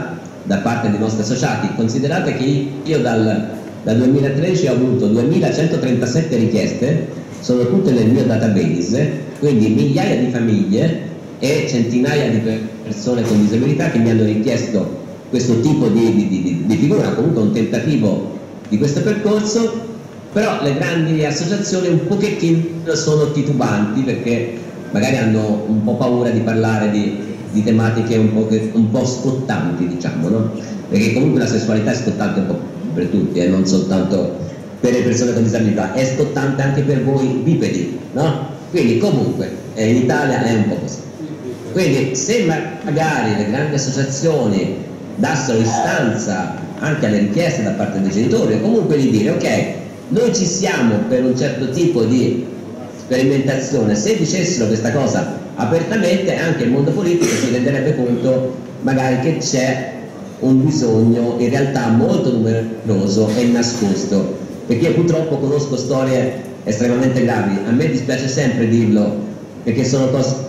da parte dei nostri associati. Considerate che io dal 2013 ho avuto 2137 richieste, sono tutte nel mio database, quindi migliaia di famiglie e centinaia di persone con disabilità che mi hanno richiesto questo tipo di figura, comunque un tentativo di questo percorso. Però le grandi associazioni un pochettino sono titubanti perché magari hanno un po' paura di parlare di tematiche un po' scottanti, diciamo, no? Perché comunque la sessualità è scottante un po' per tutti, non soltanto per le persone con disabilità, è scottante anche per voi bipedi, no? Quindi comunque in Italia è un po' così. Quindi se magari le grandi associazioni dassero istanza anche alle richieste da parte dei genitori, o comunque di dire ok, noi ci siamo per un certo tipo di sperimentazione, se dicessero questa cosa apertamente, anche il mondo politico si renderebbe conto magari che c'è un bisogno in realtà molto numeroso e nascosto, perché io purtroppo conosco storie estremamente gravi, a me dispiace sempre dirlo perché sono cose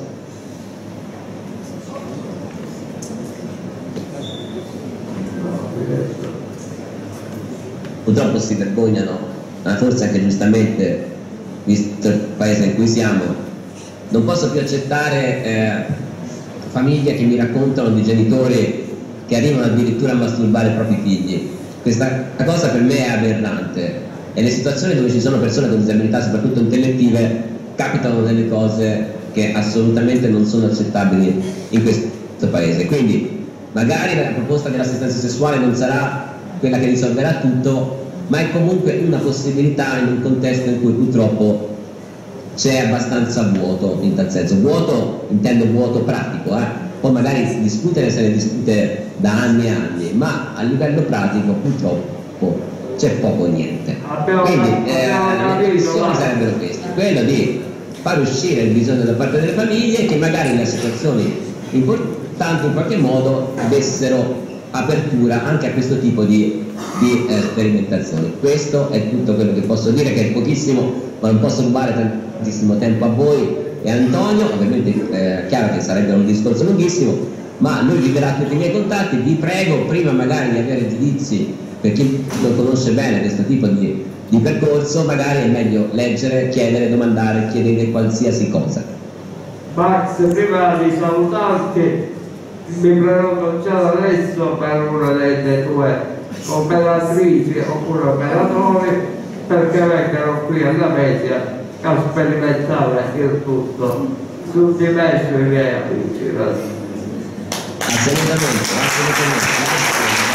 purtroppo si vergognano, ma forse anche giustamente, visto il paese in cui siamo. Non posso più accettare famiglie che mi raccontano di genitori che arrivano addirittura a masturbare i propri figli. Questa cosa per me è aberrante, e le situazioni dove ci sono persone con disabilità, soprattutto intellettive, capitano delle cose che assolutamente non sono accettabili in questo paese. Quindi magari la proposta dell'assistenza sessuale non sarà quella che risolverà tutto, ma è comunque una possibilità in un contesto in cui purtroppo c'è abbastanza vuoto in tal senso. Vuoto, intendo vuoto pratico, poi magari discutere se ne discute da anni e anni, ma a livello pratico purtroppo c'è poco o niente. Quindi le missioni sarebbero queste, quello di far uscire il bisogno da parte delle famiglie, che magari in situazioni importanti in qualche modo avessero apertura anche a questo tipo di sperimentazioni. Questo è tutto quello che posso dire, che è pochissimo, ma non posso rubare tantissimo tempo a voi e a Antonio. Ovviamente è chiaro che sarebbe un discorso lunghissimo, ma lui vi darà tutti i miei contatti. Vi prego, prima magari di avere giudizi, per chi non conosce bene questo tipo di percorso, magari è meglio leggere, chiedere, domandare, chiedere qualsiasi cosa. Max, prima di salutarti mi prenoto già adesso per una delle tue operatrici oppure operatori, perché vengano qui alla media a sperimentare il tutto su di me e sui miei amici. Assolutamente, assolutamente.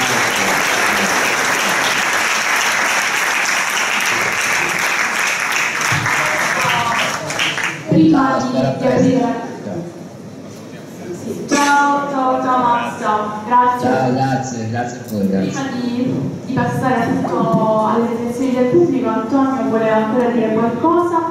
Prima di aprire. Ciao Max, ciao, grazie. Ciao, grazie a voi. Prima di passare tutto alle riflessioni del pubblico, Antonio voleva ancora dire qualcosa?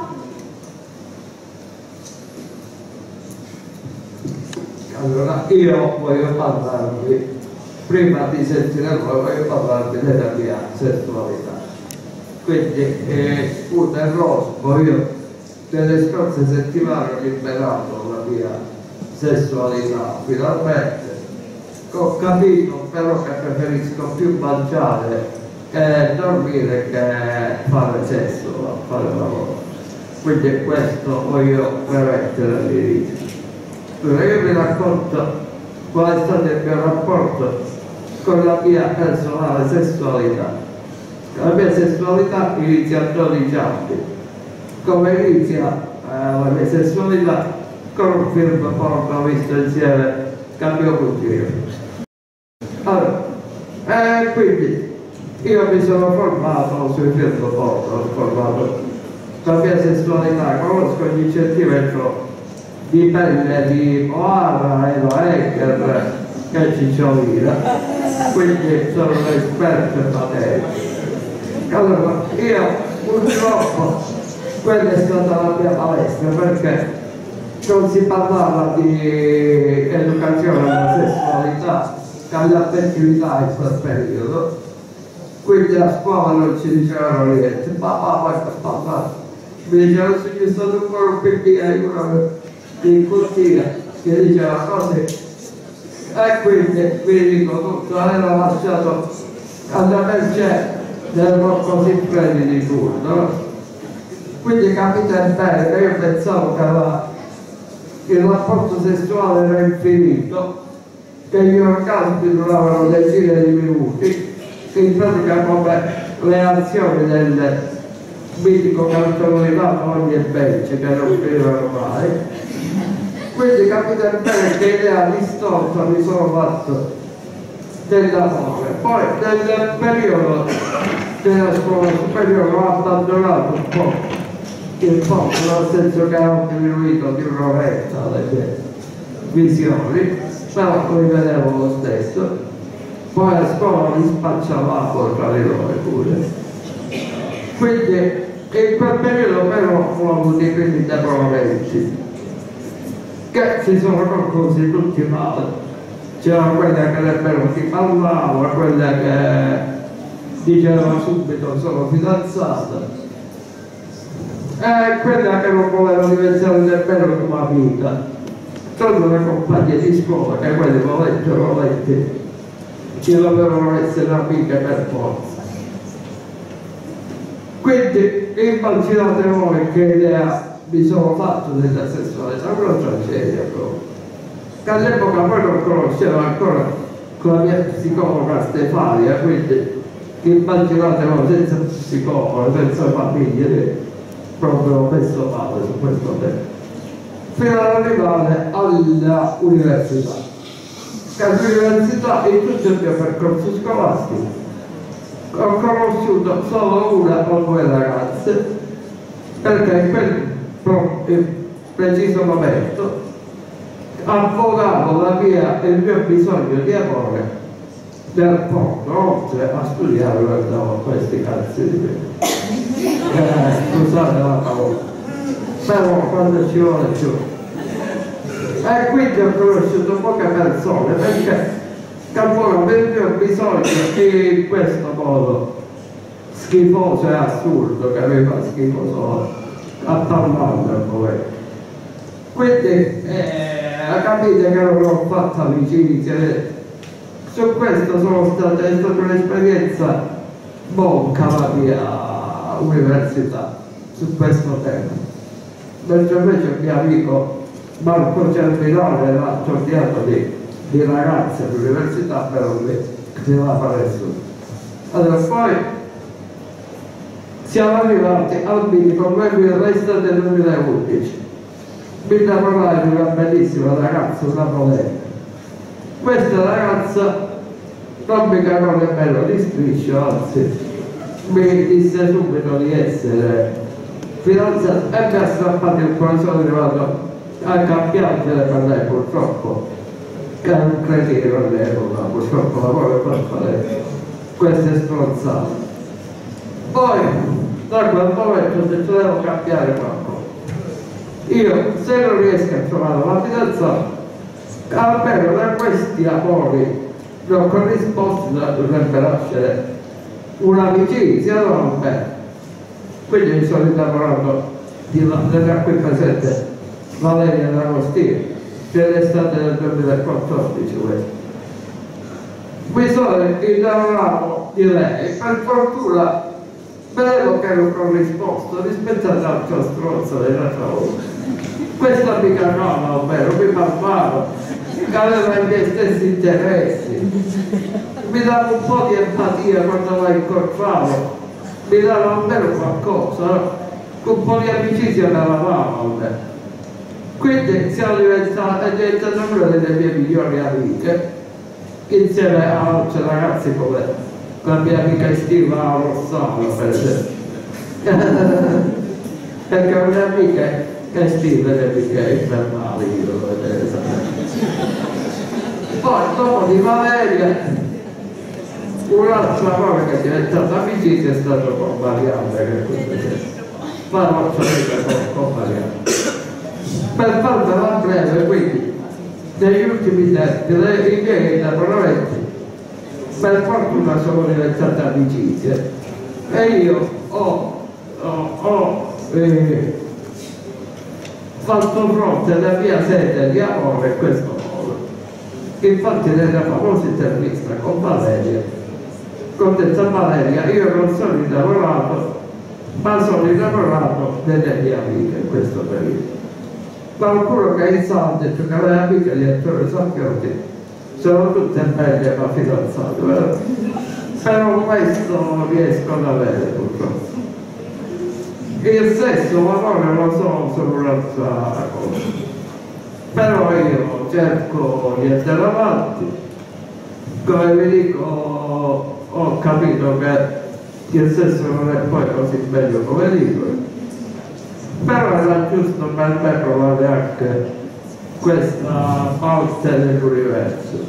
Allora, io voglio parlarvi, prima di sentire voi, voglio parlarvi della mia sessualità. Quindi, un errore, io nelle scorse settimane ho liberato la mia sessualità, finalmente. Ho capito però che preferisco più mangiare e dormire che fare sesso, fare lavoro. Quindi questo voglio premettere all'inizio. Allora io vi racconto qual è stato il mio rapporto con la mia personale sessualità. La mia sessualità inizia a 12 anni. Come inizia la mia sessualità? Con un film porno visto insieme con mio cugino. Allora, quindi io mi sono formato sui film porno, ho formato la mia sessualità, conosco gli centimetri di pelle di Moara, Eva Ecker e Cicciolina, quindi sono un esperto in materia. Allora, io purtroppo quella è stata la mia palestra, perché non si parlava di educazione alla sessualità e all'affettività in quel periodo, quindi a scuola non ci dicevano niente. Papà mi dicevano se c'è stato ancora un bambino in cortina che diceva cose E quindi vi dico tutto, aveva lasciato alla mercé del Rocco Siffredi di turno. Quindi capite bene che io pensavo che il rapporto sessuale era infinito, che gli orgasmi duravano decine di minuti, che in pratica come le azioni del mitico cartone di Tony e Becce che non finivano mai. Quindi capite bene che idea distorta mi sono fatto dell'amore. Poi nel periodo della scuola superiore ho abbandonato un po' il popolo, nel senso che ho diminuito di un'oretta le mie visioni, però li vedevo lo stesso. Poi a scuola li spacciavamo tra di noi pure. Quindi in quel periodo però ho avuto i primi depolamenti che si sono conclusi tutti male. C'era quella che nemmeno ti parlava, quella che diceva subito sono fidanzata, e quella che non voleva diventare nemmeno tua amica. Sono le compagne di scuola che quelli volenti ci dovevano essere amiche per forza. Quindi immaginate voi che idea mi sono fatto della sessualità, una tragedia proprio. Che all'epoca poi non conoscevo ancora con la mia psicologa Stefania, quindi immaginate voi senza psicologo, senza famiglie, proprio ho messo male su questo tema. Fino ad arrivare all'università. Che all'università in tutto il mio percorso scolastico ho conosciuto solo una o due ragazze, perché in quel preciso momento affogavo il mio bisogno di amore nel porno, oltre a studiare guardavo questi cazzi di me. Scusate la parola, però quando ci vuole più. E quindi ho conosciuto poche persone, perché Campona per il mio bisogno in questo modo schifoso e assurdo, che mi fa schifo solo a parlarne poi. Quindi capite che non ho fatto amicizie. Su questo è stata un'esperienza monca la mia università su questo tema. Mentre invece il mio amico Marco Cervinone era accordiato di ragazze all'università, però lì non la fa nessuno. Allora poi siamo arrivati al mitico l'estate del 2011. Mi innamorai di una bellissima ragazza napoletana. Questa ragazza non mi cagò nemmeno di striscio, anzi mi disse subito di essere fidanzata e mi ha strappato il cuore. Sono arrivato anche a piangere per lei, purtroppo, che è un cretino all'epoca, purtroppo lavoro per fare queste stronzate. Poi da quel momento se ci devo cambiare qualcosa, io se non riesco a trovare una fidanzata, almeno da questi amori non corrisposti dovrebbe nascere un'amicizia, non bene. Quindi mi sono innamorato della qui presente Valeria D'Agostino, dell'estate del 2014 questo. Mi sono innamorato di lei, per fortuna vedevo che ero corrisposto rispetto all'altra stronza dell'altra volta. Questa mi cagava, ovvero mi parlava, che aveva i miei stessi interessi, mi dava un po' di empatia quando la incontravo, mi dava almeno qualcosa, un po' di amicizia me la dava almeno. Quindi siamo diventata una delle mie migliori amiche, insieme a altre ragazze come la mia amica estiva Rossano, per esempio. Perché è una amica che estiva le amiche infernali, io lo vedevo esattamente. Poi dopo di Valeria, un'altra cosa che è diventata amicizia è stato con Marianne, che questo farò con Marianne. Per farvela breve, quindi, negli ultimi tempi, i miei innamoramenti per fortuna sono diventati amicizie e io ho fatto fronte alla mia sete di amore in questo modo. Infatti nella famosa intervista con Valeria, con detta Valeria, io non sono innamorato, ma sono innamorato delle mie amiche in questo periodo. Qualcuno che è in sala ha detto che le amiche di Ettore Sacchiotti sono tutte belle ma fidanzate, vero? Però questo non riesco ad avere purtroppo. Il sesso, l'amore lo so, sono un'altra cosa. Però io cerco di andare avanti. Come vi dico, ho capito che il sesso non è poi così bello come dico. Però era giusto per me provare anche questa parte dell'universo.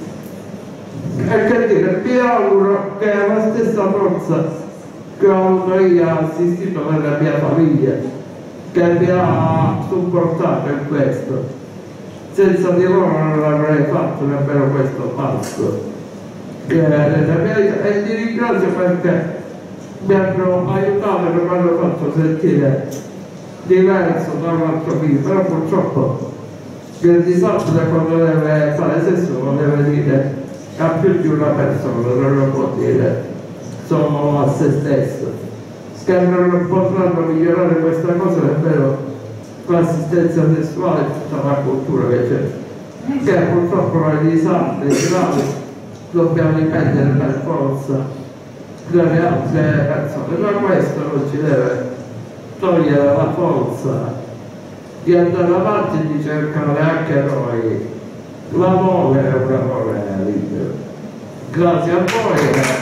E che dire, mi auguro che la stessa forza che ho avuto io assistito nella mia famiglia, che mi ha supportato in questo, senza di loro non avrei fatto nemmeno questo passo nella mia vita, e ti ringrazio perché mi hanno aiutato e mi hanno fatto sentire diverso da un altro film, però purtroppo il disabile quando deve fare sesso lo deve dire a più di una persona, non lo può dire solo a se stesso. Che non potranno migliorare questa cosa nemmeno l'assistenza sessuale e tutta la cultura che c'è, che purtroppo nei disabili gravi dobbiamo dipendere per forza dalle altre persone, ma questo non ci deve togliere la forza di andare avanti e di cercare anche noi l'amore è un amore libero. Grazie a voi.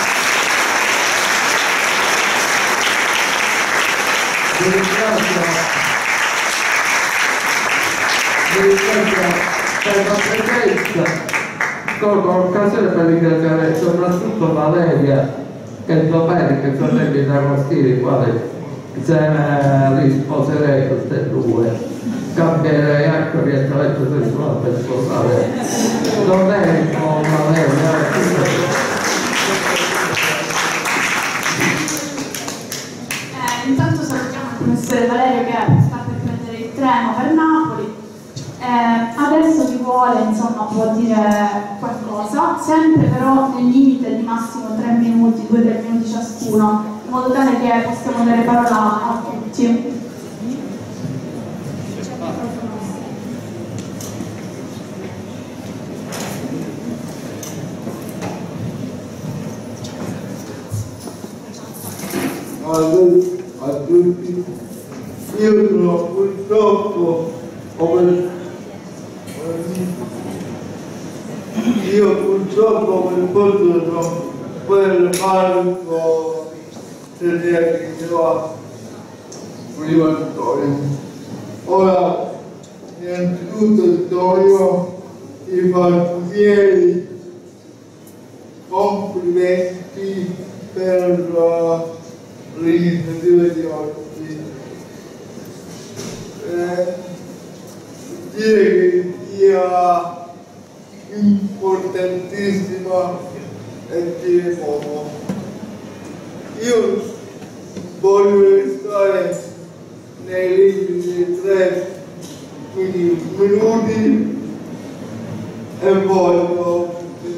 Vi ringrazio per la presenza, colgo l'occasione per ringraziare soprattutto Valeria e Domenico, i fratelli d'Agostini, i quali se risposerei tutte e due, cambierei anche orientamento sessuale per sposare Domenico, Valeria. Intanto salutiamo il professore Valerio che sta per prendere il treno per Napoli. Adesso chi vuole insomma può dire qualcosa, sempre però nel limite di massimo 3 minuti, 2-3 minuti ciascuno, in modo tale che possiamo dare parola a tutti. A tutti, io sono purtroppo per forza sono quel Marco che diceva prima storia. Ora innanzitutto voglio i parrucchieri complimenti per l'iniziativa di oggi. Dire che sia importantissima e dire poco. Io voglio restare nei limiti dei 3 minuti e voglio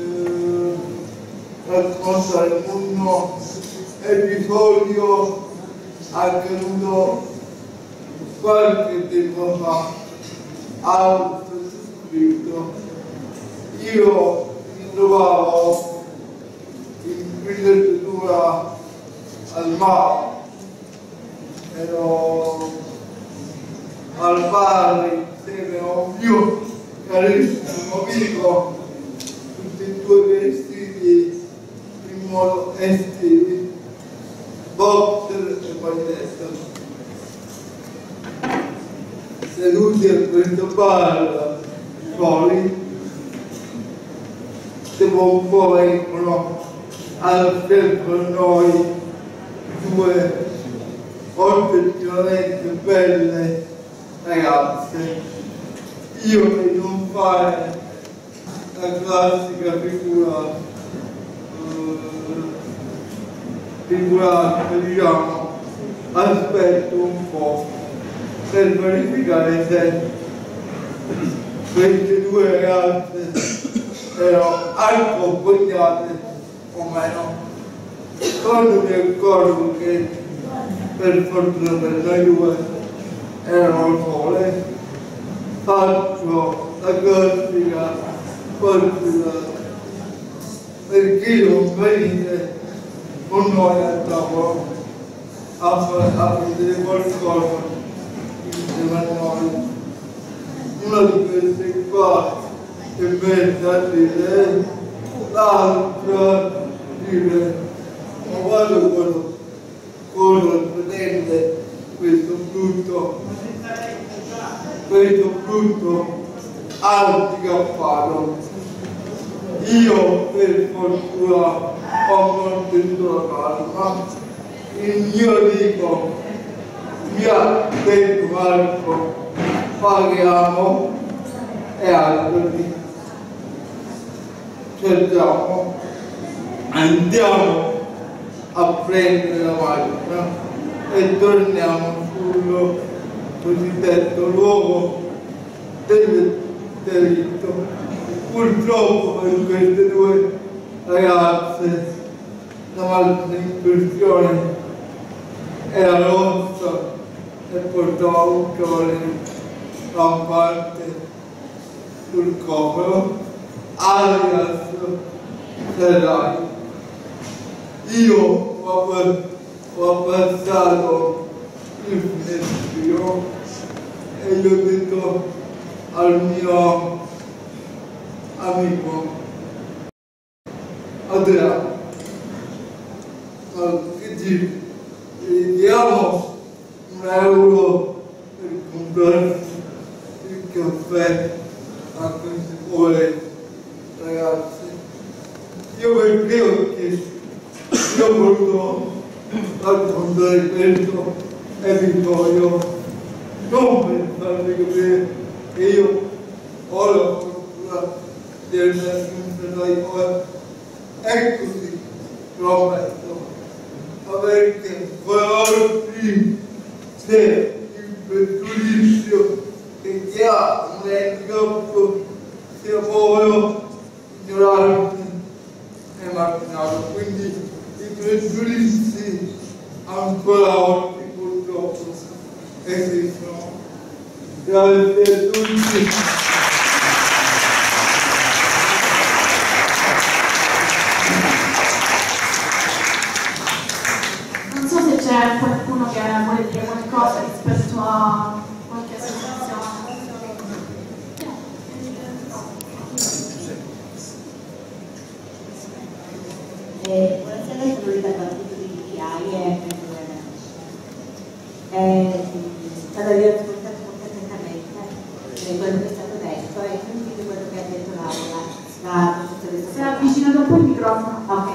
raccontare uno episodio accaduto qualche tempo fa al sottoscritto. Io mi trovavo in villeggiatura al mare, ero al bar insieme a un mio carissimo amico, tutti e due vestiti in modo estivi, boxer e maglietta. Seduti a questo bar soli, dopo un po' vengono al fianco a noi 2 oggettivamente belle ragazze. Io per non fare la classica figurata, diciamo, aspetto un po' per verificare se queste due ragazze erano accompagnate o meno. Quando mi accorgo che per fortuna per noi due erano sole, faccio la classica partita per chi non venite con noi a tavola a vedere qualcosa insieme a noi. Una di queste qua che mette a dire, l'altra dire, ma guarda cosa pretende questo brutto handicappato. Io per fortuna ho mantenuto la calma. Il mio amico mi ha detto Marco, paghiamo e altri. Cerchiamo, andiamo a prendere la macchina e torniamo sul cosiddetto luogo del delitto. Purtroppo per queste due ragazze la malnutrizione era rossa e portava un cavallo rampante sul collo, alias Ferrari. Io ho passato il finestrino e gli ho detto al mio amico Adriano, che gli diamo €1 per comprarsi il caffè a queste povere ragazze. Io perché ho chiesto, io ho voluto raccontare questo episodio non per farvi capire che io ho la fortuna di essere sempre dai poi è così, prometto, ma perché oggi c'è il pregiudizio che chi ha un handicap sia povero, ignorante e marginato, quindi i pregiudizi ancora oggi purtroppo esistono. Grazie a tutti. Non so se c'è qualcuno che vuole dire qualcosa rispetto a qualche associazione. Buonasera, sono Rita Battito di DPI e allora io ho ascoltato molto attentamente quello che è stato detto e quindi quello che ha detto la Se avvicinato un po' il microfono. Ok.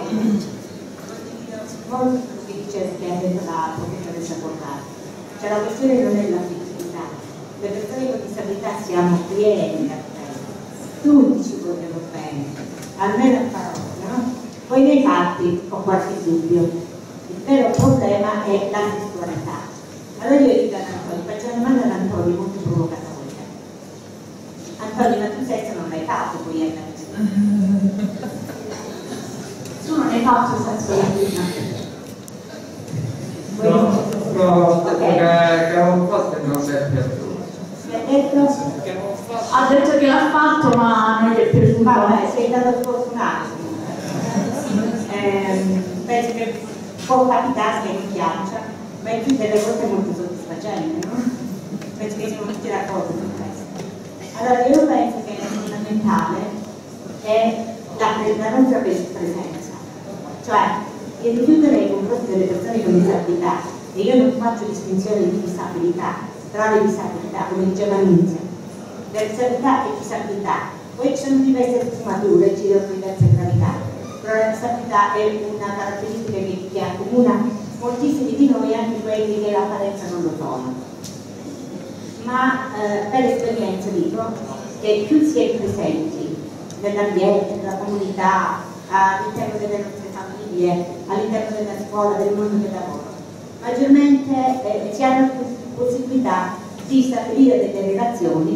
Molto quello che dice che ha detto la professoressa Portale. Cioè la questione non è l'affettività. Le persone con disabilità siamo pieni di affetto. Tutti ci vogliono bene, almeno a parole, no? Poi nei fatti ho qualche dubbio. Il vero problema è la sessualità. Allora io dico ad Antonio, faccio una domanda ad Antonio molto provocatoria. Antonio, ma tu sesso non l'hai fatto poi hai capito? Tu non hai fatto il senso di vita. No, che ho fatto e non mi è piaciuto. Mi ha detto? Ha detto che l'ha fatto ma non gli è piaciuto. Vabbè, sei stato sfortunato. Penso che può capitare che mi piaccia, ma in più delle volte è molto soddisfacente, no? Penso che siamo tutti d'accordo su questo. Allora io penso che è fondamentale è la nostra presenza, cioè il rifiuto nei confronti delle persone con disabilità, e io non faccio distinzione di disabilità, tra le disabilità, come diceva all'inizio, disabilità e disabilità, poi ci sono diverse sfumature, ci sono diverse gravità. Però la disabilità è una caratteristica che accomuna moltissimi di noi, anche quelli che l'apparenza non lo sono. Ma per esperienza dico che più si è presenti nell'ambiente, nella comunità, all'interno delle nostre famiglie, all'interno della scuola, del mondo del lavoro, maggiormente si ha la possibilità di stabilire delle relazioni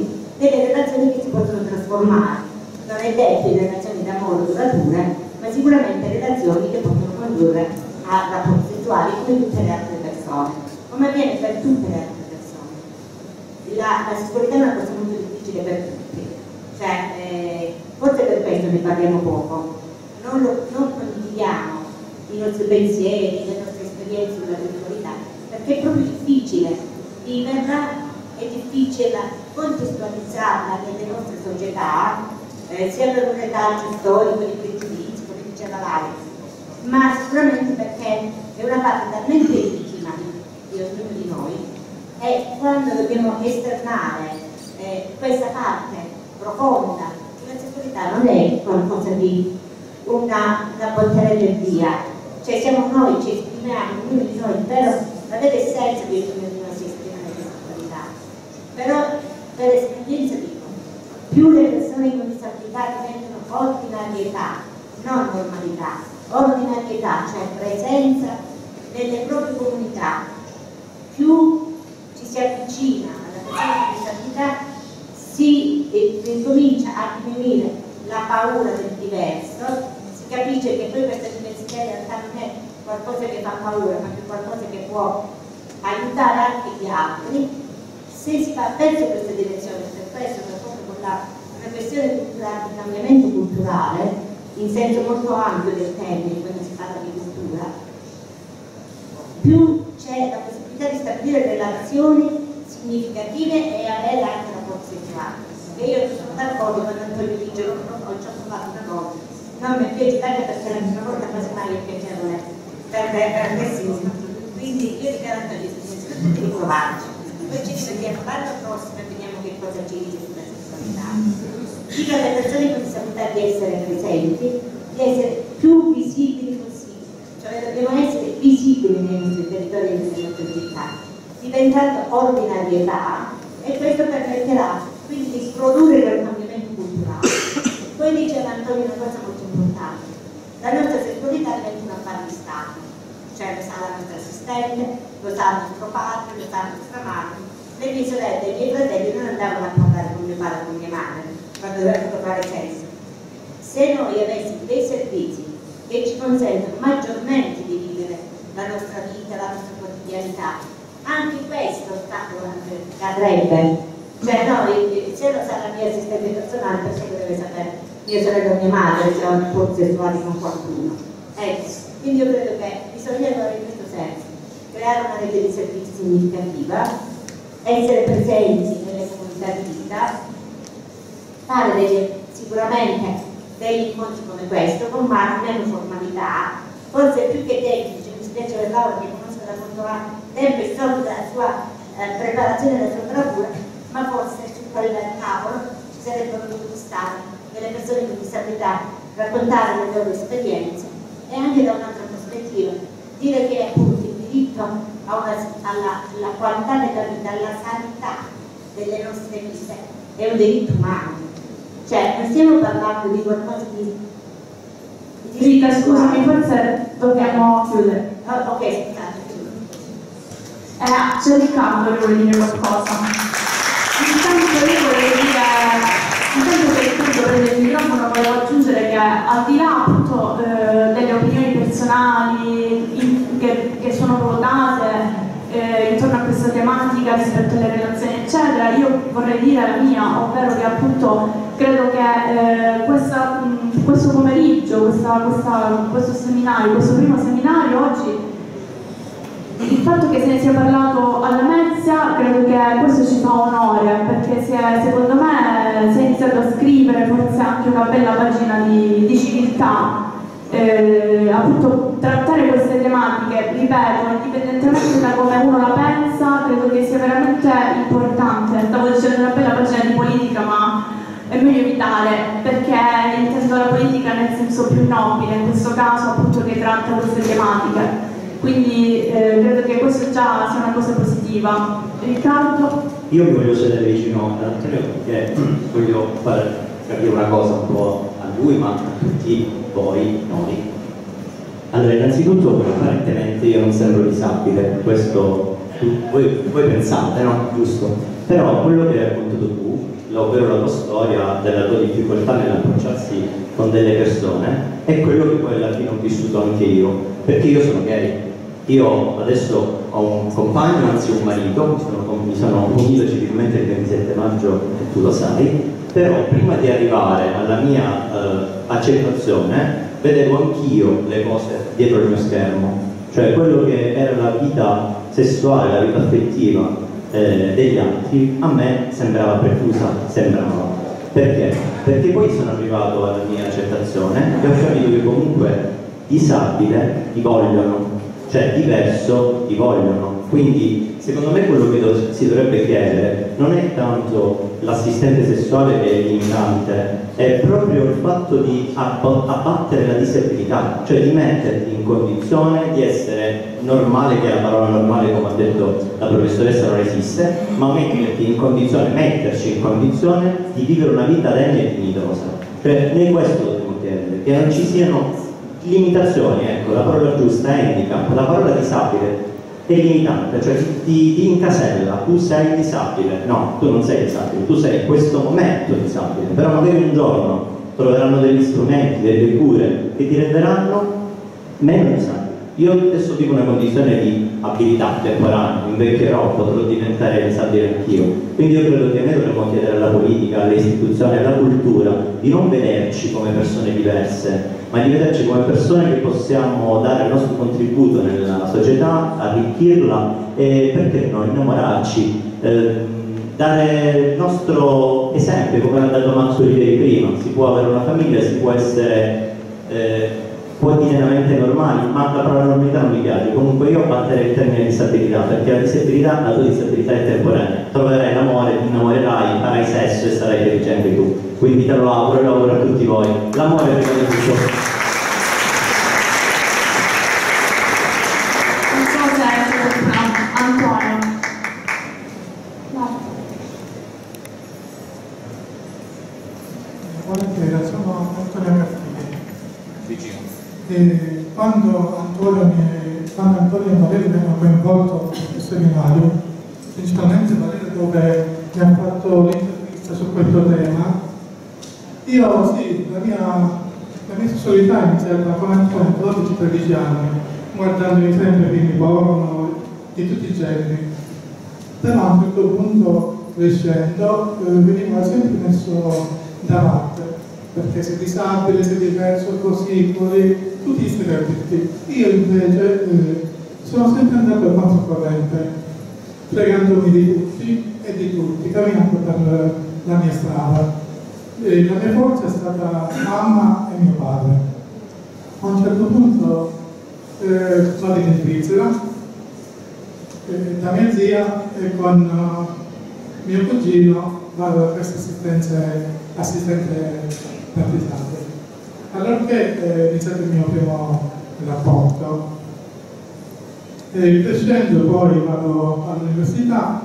delle relazioni che si possono trasformare. Non è detto in relazioni d'amore durature, ma sicuramente relazioni che possono condurre a rapporti sessuali come tutte le altre persone, come avviene per tutte le altre persone. La sessualità è una cosa molto difficile per tutti, cioè, forse per questo ne parliamo poco, non condividiamo i nostri pensieri, le nostre esperienze sulla sessualità, perché è proprio difficile viverla, è difficile contestualizzarla nelle nostre società, sia per un retaggio storico di pregiudizi, come diceva Lara, ma sicuramente perché è una parte talmente intima di ognuno di noi, e quando dobbiamo esternare questa parte profonda, la sessualità non è qualcosa di una buttare via, cioè siamo noi, ci esprimiamo, ognuno di noi, però la vera essenza di ognuno di noi si esprime nella sessualità. Però per esperienza dico, più le persone con disabilità diventano ordinarietà, non normalità, ordinarietà, cioè presenza nelle proprie comunità, più ci si avvicina alla persona con disabilità, si incomincia a diminuire la paura del diverso, si capisce che poi questa diversità in realtà non è qualcosa che fa paura, ma è qualcosa che può aiutare anche gli altri. Se si va verso questa direzione, per questo con una questione culturale, di cambiamento culturale, in senso molto ampio del termine, quando si parla di cultura, più c'è la possibilità di stabilire relazioni significative e avere anche rapporti sessuali. E io sono d'accordo con Antonio dice, ho già provato una volta, non mi piace anche perché la prima volta quasi mai è piacevole per nessuno. Quindi io dico a Antonio, tutti di provarci, poi ci rivediamo l'anno prossimo e vediamo che cosa ci dice sulla sessualità. Dico alle persone con disabilità di essere presenti, di essere più visibili possibile, cioè dobbiamo essere visibili nei nostri territori e nelle nostre città, diventando ordinarietà, e questo permetterà quindi di produrre quel cambiamento culturale. Poi diceva Antonio una cosa molto importante, la nostra sessualità diventa un affare di Stato, cioè lo sa la nostra assistente, lo sa il nostro padre, lo sa la nostra madre. Le mie sorelle e i miei fratelli non andavano a parlare con mio padre e con mia madre quando dovevano fare sesso. Se noi avessimo dei servizi che ci consentono maggiormente di vivere la nostra vita, la nostra quotidianità, anche questo ostacolo cadrebbe. Cioè noi, se lo sa la mia assistente personale, perché deve sapere mia sorella e mia madre se ho rapporti sessuali con qualcuno. Ecco, quindi io credo che bisogna allora in questo senso creare una rete di servizi significativa, essere presenti nelle comunità di vita, fare sicuramente degli incontri come questo, con meno formalità, forse più che tecnici, mi spiace per Laura che conosco da molto tempo e so della sua preparazione e della sua bravura, ma forse su quel tavolo ci sarebbero dovuti stare delle persone con disabilità, raccontare le loro esperienze e anche da un'altra prospettiva, dire che appunto il diritto alla qualità della vita, alla sanità delle nostre vite è un diritto umano. Cioè, non stiamo parlando di qualcosa di Rita, scusami, forse dobbiamo chiudere. Ok, scusate. C'è Riccardo che vuole dire qualcosa. Intanto io volevo dire, intanto che Riccardo prende il microfono, volevo aggiungere che al di là appunto delle opinioni personali che sono votate intorno a questa tematica rispetto alle relazioni eccetera, io vorrei dire la mia, ovvero che appunto credo che questo pomeriggio, questo seminario, questo primo seminario oggi, il fatto che se ne sia parlato alla Lamezia, credo che questo ci fa onore, perché secondo me si è iniziato a scrivere forse anche una bella pagina di civiltà. Appunto trattare queste tematiche, ripeto, indipendentemente da come uno la pensa, credo che sia veramente importante. Stavo dicendo una bella pagina di politica, ma è meglio evitare, perché intendo la politica nel senso più nobile, in questo caso appunto che tratta queste tematiche. Quindi credo che questo già sia una cosa positiva. Riccardo? Io mi voglio sedere vicino ad Antonio perché voglio far capire una cosa un po' a lui, ma a tutti voi, noi. Allora, innanzitutto, apparentemente io non sembro disabile, questo voi pensate, no? Giusto? Però quello che hai raccontato tu, ovvero la tua storia della tua difficoltà nell'approcciarsi con delle persone, è quello che poi alla fine ho vissuto anche io, perché io sono gay. Io adesso ho un compagno, anzi un marito, mi sono unito civilmente il 27 maggio e tu lo sai, però prima di arrivare alla mia accettazione vedevo anch'io le cose dietro il mio schermo, cioè quello che era la vita sessuale, la vita affettiva degli altri, a me sembrava preclusa, sembrava. Perché? Perché poi sono arrivato alla mia accettazione e ho capito che comunque disabile ti vogliono, cioè diverso ti vogliono. Quindi secondo me quello che si dovrebbe chiedere non è tanto l'assistente sessuale che è limitante, è proprio il fatto di abbattere la disabilità, cioè di metterti in condizione di essere normale, che la parola normale, come ha detto la professoressa, non esiste, ma metterci in condizione di vivere una vita degna e dignitosa. Cioè noi questo dobbiamo chiedere, che non ci siano limitazioni, ecco, la parola giusta è handicap, la parola disabile è limitante, cioè ti incasella, tu sei disabile. No, tu non sei disabile, tu sei in questo momento disabile, però magari un giorno troveranno degli strumenti, delle cure che ti renderanno meno disabile. Io adesso vivo una condizione di abilità temporanea, invecchierò, potrò diventare disabile anch'io, quindi io credo che noi dovremmo chiedere alla politica, alle istituzioni, alla cultura di non vederci come persone diverse, ma di vederci come persone che possiamo dare il nostro contributo nella società, arricchirla e, perché no, innamorarci, dare il nostro esempio, come ha dato Mazzolini prima. Si può avere una famiglia, si può essere quotidianamente normali, ma la parola normalità non mi piace. Comunque io batterei il termine disabilità, perché la tua disabilità è temporanea. Troverai l'amore, ti innamorerai, farai sesso e sarai felice anche tu. Quindi te lo auguro e lo auguro a tutti voi. L'amore prima di tutto. Non so se Antonio. Buonasera, sono Antonio Martini. Quando Antonio e Valerio mi hanno coinvolto in questo seminario, principalmente Valerio dove mi ha fatto l'intervista su questo tema, io sì, la mia sessualità iniziava con Antonio 12-13 anni, guardandomi sempre film porno di tutti i generi, però a un certo punto crescendo veniva sempre messo davanti, perché sei disabile, sei diverso, così, tutti gli stereotipi. Io invece sono sempre andato al controcorrente, fregandomi di tutti e di tutti, camminando per la mia strada. La mia forza è stata mamma e mio padre. A un certo punto vado in Svizzera, da mia zia e con mio cugino vado a questa assistente partigiano. Allora che è iniziato il mio primo rapporto. Crescendo poi vado all'università,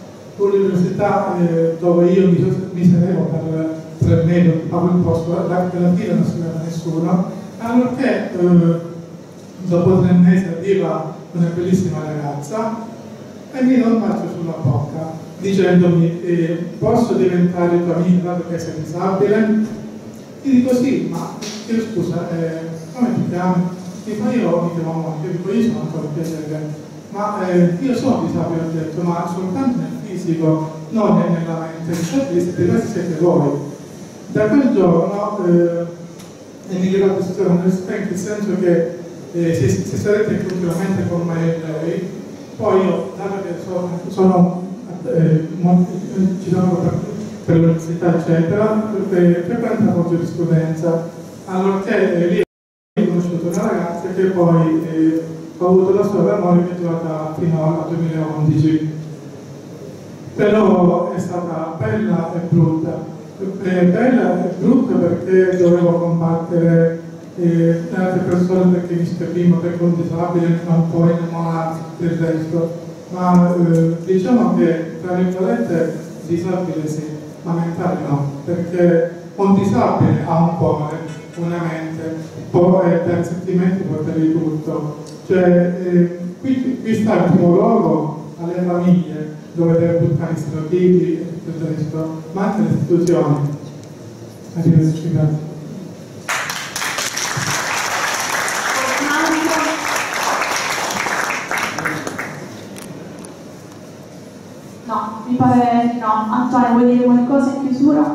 dove io mi sedevo per 3 mesi, occupavo il posto, della fila non si vedeva nessuno, allora che dopo 3 mesi arriva una bellissima ragazza e mi dà un bacio sulla bocca, dicendomi posso diventare tua amica dato che sei disabile? Gli dico sì, ma io scusa, come ti chiami? Dico io mi chiamo Monica, dico io sono ancora piacere, ma io sono disabile, ho detto, ma soltanto nel fisico, non nella mente, certo disabilità siete voi. Da quel giorno è migliorato il sistema universitario, in senso che se sarete continuamente con me e lei, poi io, dato che ci sono per l'università eccetera, frequentavo giurisprudenza, allora che lì ho conosciuto una ragazza che poi ho avuto la storia d'amore che è durata fino al 2011, però è stata bella e brutta. Bella e brutta perché dovevo combattere altre persone perché mi scrivimo perché un disabile non può innamorarsi del resto, ma diciamo che tra virgolette disabile sì, ma mentale no, perché un disabile ha un cuore, una mente, poi per sentimenti può avere di tutto, cioè qui sta il primo luogo alle famiglie, dove deve buttare i stereotipi e tutto il resto, ma anche le istituzioni. Arrivederci, grazie. No, mi pare di no. Antonio, vuoi dire qualcosa in chiusura?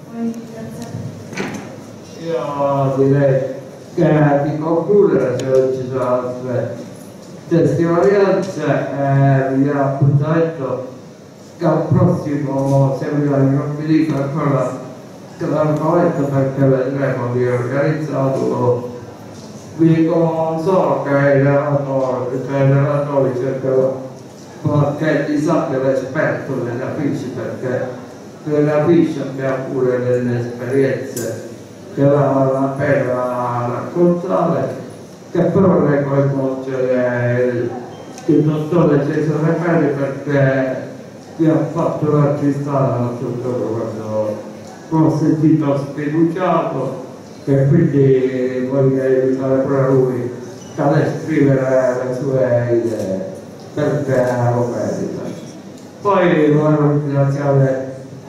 Io direi che di concludere, se non ci sono altre testimonianze, vi do appuntamento che al prossimo seminario. Non vi dico ancora l'argomento perché vedremo di organizzarlo. Vi dico solo che i relatori cercano qualche disabile esperto nelle affici, perché nelle affici abbiamo pure delle esperienze che vale la pena raccontare, che però vorrei coinvolgere il dottore Cesare Perri, perché vi ha fatto una registrare l'altro giorno quando l'ho sentito sfiduciato, e quindi voglio invitare pure lui ad esprimere le sue idee, perché lo merita. Poi voglio ringraziare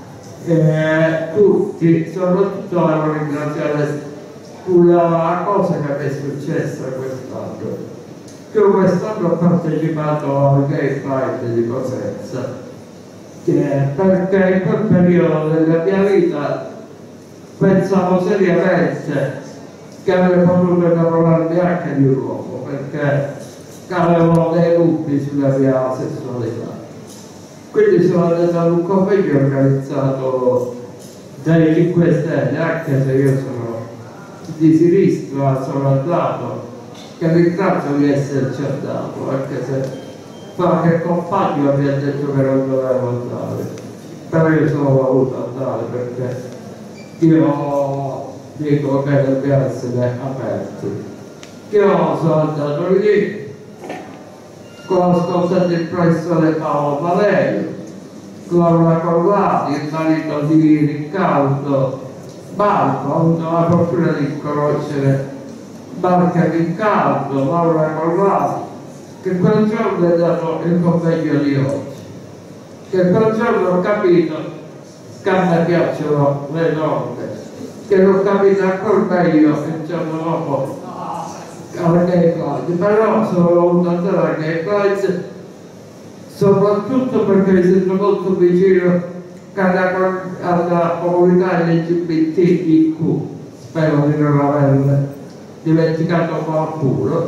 tutti, soprattutto voglio ringraziare una cosa che mi è successa quest'anno. Io quest'anno ho partecipato al Gay Pride di Cosenza, perché in quel periodo della mia vita pensavo seriamente che avrei potuto innamorarmi anche di un uomo, perché avevo dei dubbi sulla mia sessualità. Quindi sono andato ad un convegno organizzato dai 5 Stelle, anche se io sono di sinistra, sono andato, che ringrazio di esserci andato, anche se qualche compagno mi ha detto che non dovevo andare, però io sono voluto andare perché io dico che dobbiamo essere aperti. Io sono andato lì, ho ascoltato il professore Paolo Valerio, Laura Collati, il marito di Riccardo Marco, ho avuto la fortuna di conoscere Marco e Riccardo, Laura Collati, che quel giorno è dato il convegno di oggi, che quel giorno ho capito che a me piacciono le donne, che l'ho capito ancora meglio il giorno dopo alla Gay Pride, però sono voluto andare alla Gay Pride soprattutto perché mi sento molto vicino alla comunità LGBTIQ, spero di non aver dimenticato qualcuno,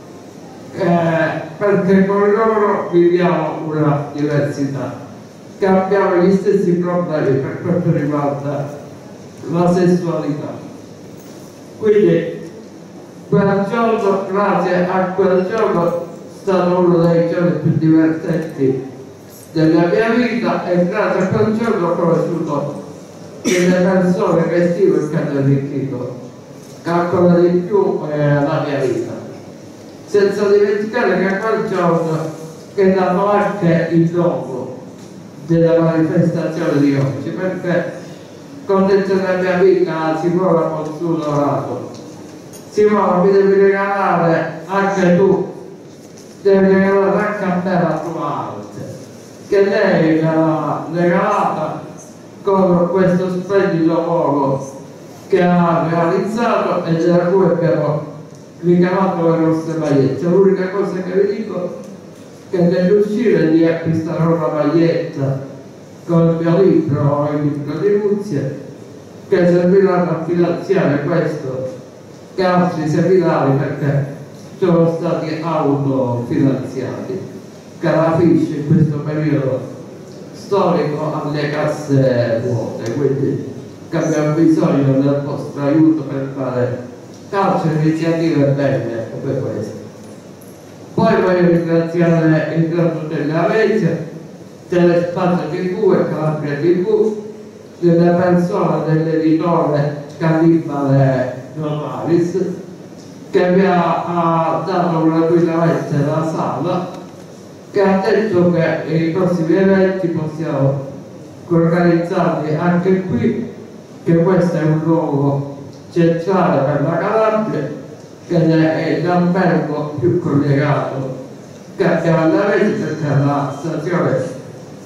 perché con loro viviamo una diversità, che abbiamo gli stessi problemi per quanto riguarda la sessualità. Quindi quel giorno, grazie a quel giorno, è stato uno dei giorni più divertenti della mia vita, e grazie a quel giorno ho conosciuto delle persone che stimo e che hanno arricchito ancora di più la mia vita, senza dimenticare che a quel giorno è dato anche il dopo della manifestazione di oggi, perché come ho detto nella mia vita, Simona Pozzuto, Simona, mi devi regalare anche tu, devi regalare anche a me la tua arte, che lei mi ha regalata con questo splendido logo che ha realizzato e da cui abbiamo ricavato le nostre magliette. L'unica cosa che vi dico è che nell'uscire di acquistare una maglietta con il mio libro, il libro di Luzie, che serviranno a finanziare questo e altri seminari, perché sono stati autofinanziati, che alla FISC in questo periodo storico ha le casse vuote, quindi che abbiamo bisogno del vostro aiuto per fare altre iniziative belle come queste. Poi voglio ringraziare il Grande della Venezia, Telespazio TV e Calabria TV, della persona dell'editore Cannibale Novaris, che mi ha dato gratuitamente la sala, che ha detto che i prossimi eventi possiamo organizzarli anche qui, che questo è un luogo centrale per la Calabria, che è l'albergo più collegato che abbiamo alla rete, perché la stazione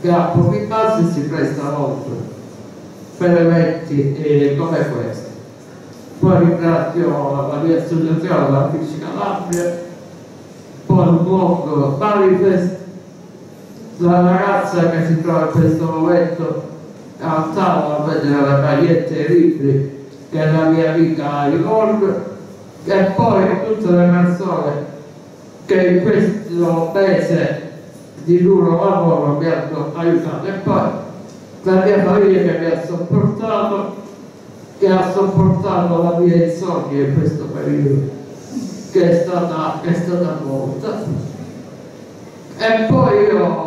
che approfittarsi si presta molto per eventi come questi. Poi ringrazio la mia associazione, la Fisica Calabria, poi il blog Manifest, la ragazza che si trova in questo momento a tavola a vedere le magliette e i libri, che è la mia amica Yvonne, e poi tutte le persone che in questo mese di duro lavoro mi hanno aiutato, e poi la mia famiglia che mi ha sopportato, che ha sopportato la mia insonnia in questo periodo, che è stata molta. E poi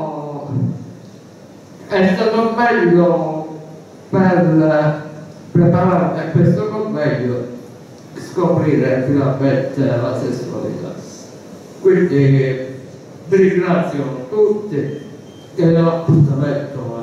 è stato meglio per prepararmi a questo convegno scoprire finalmente la sessualità. Quindi vi ringrazio tutti e do appuntamento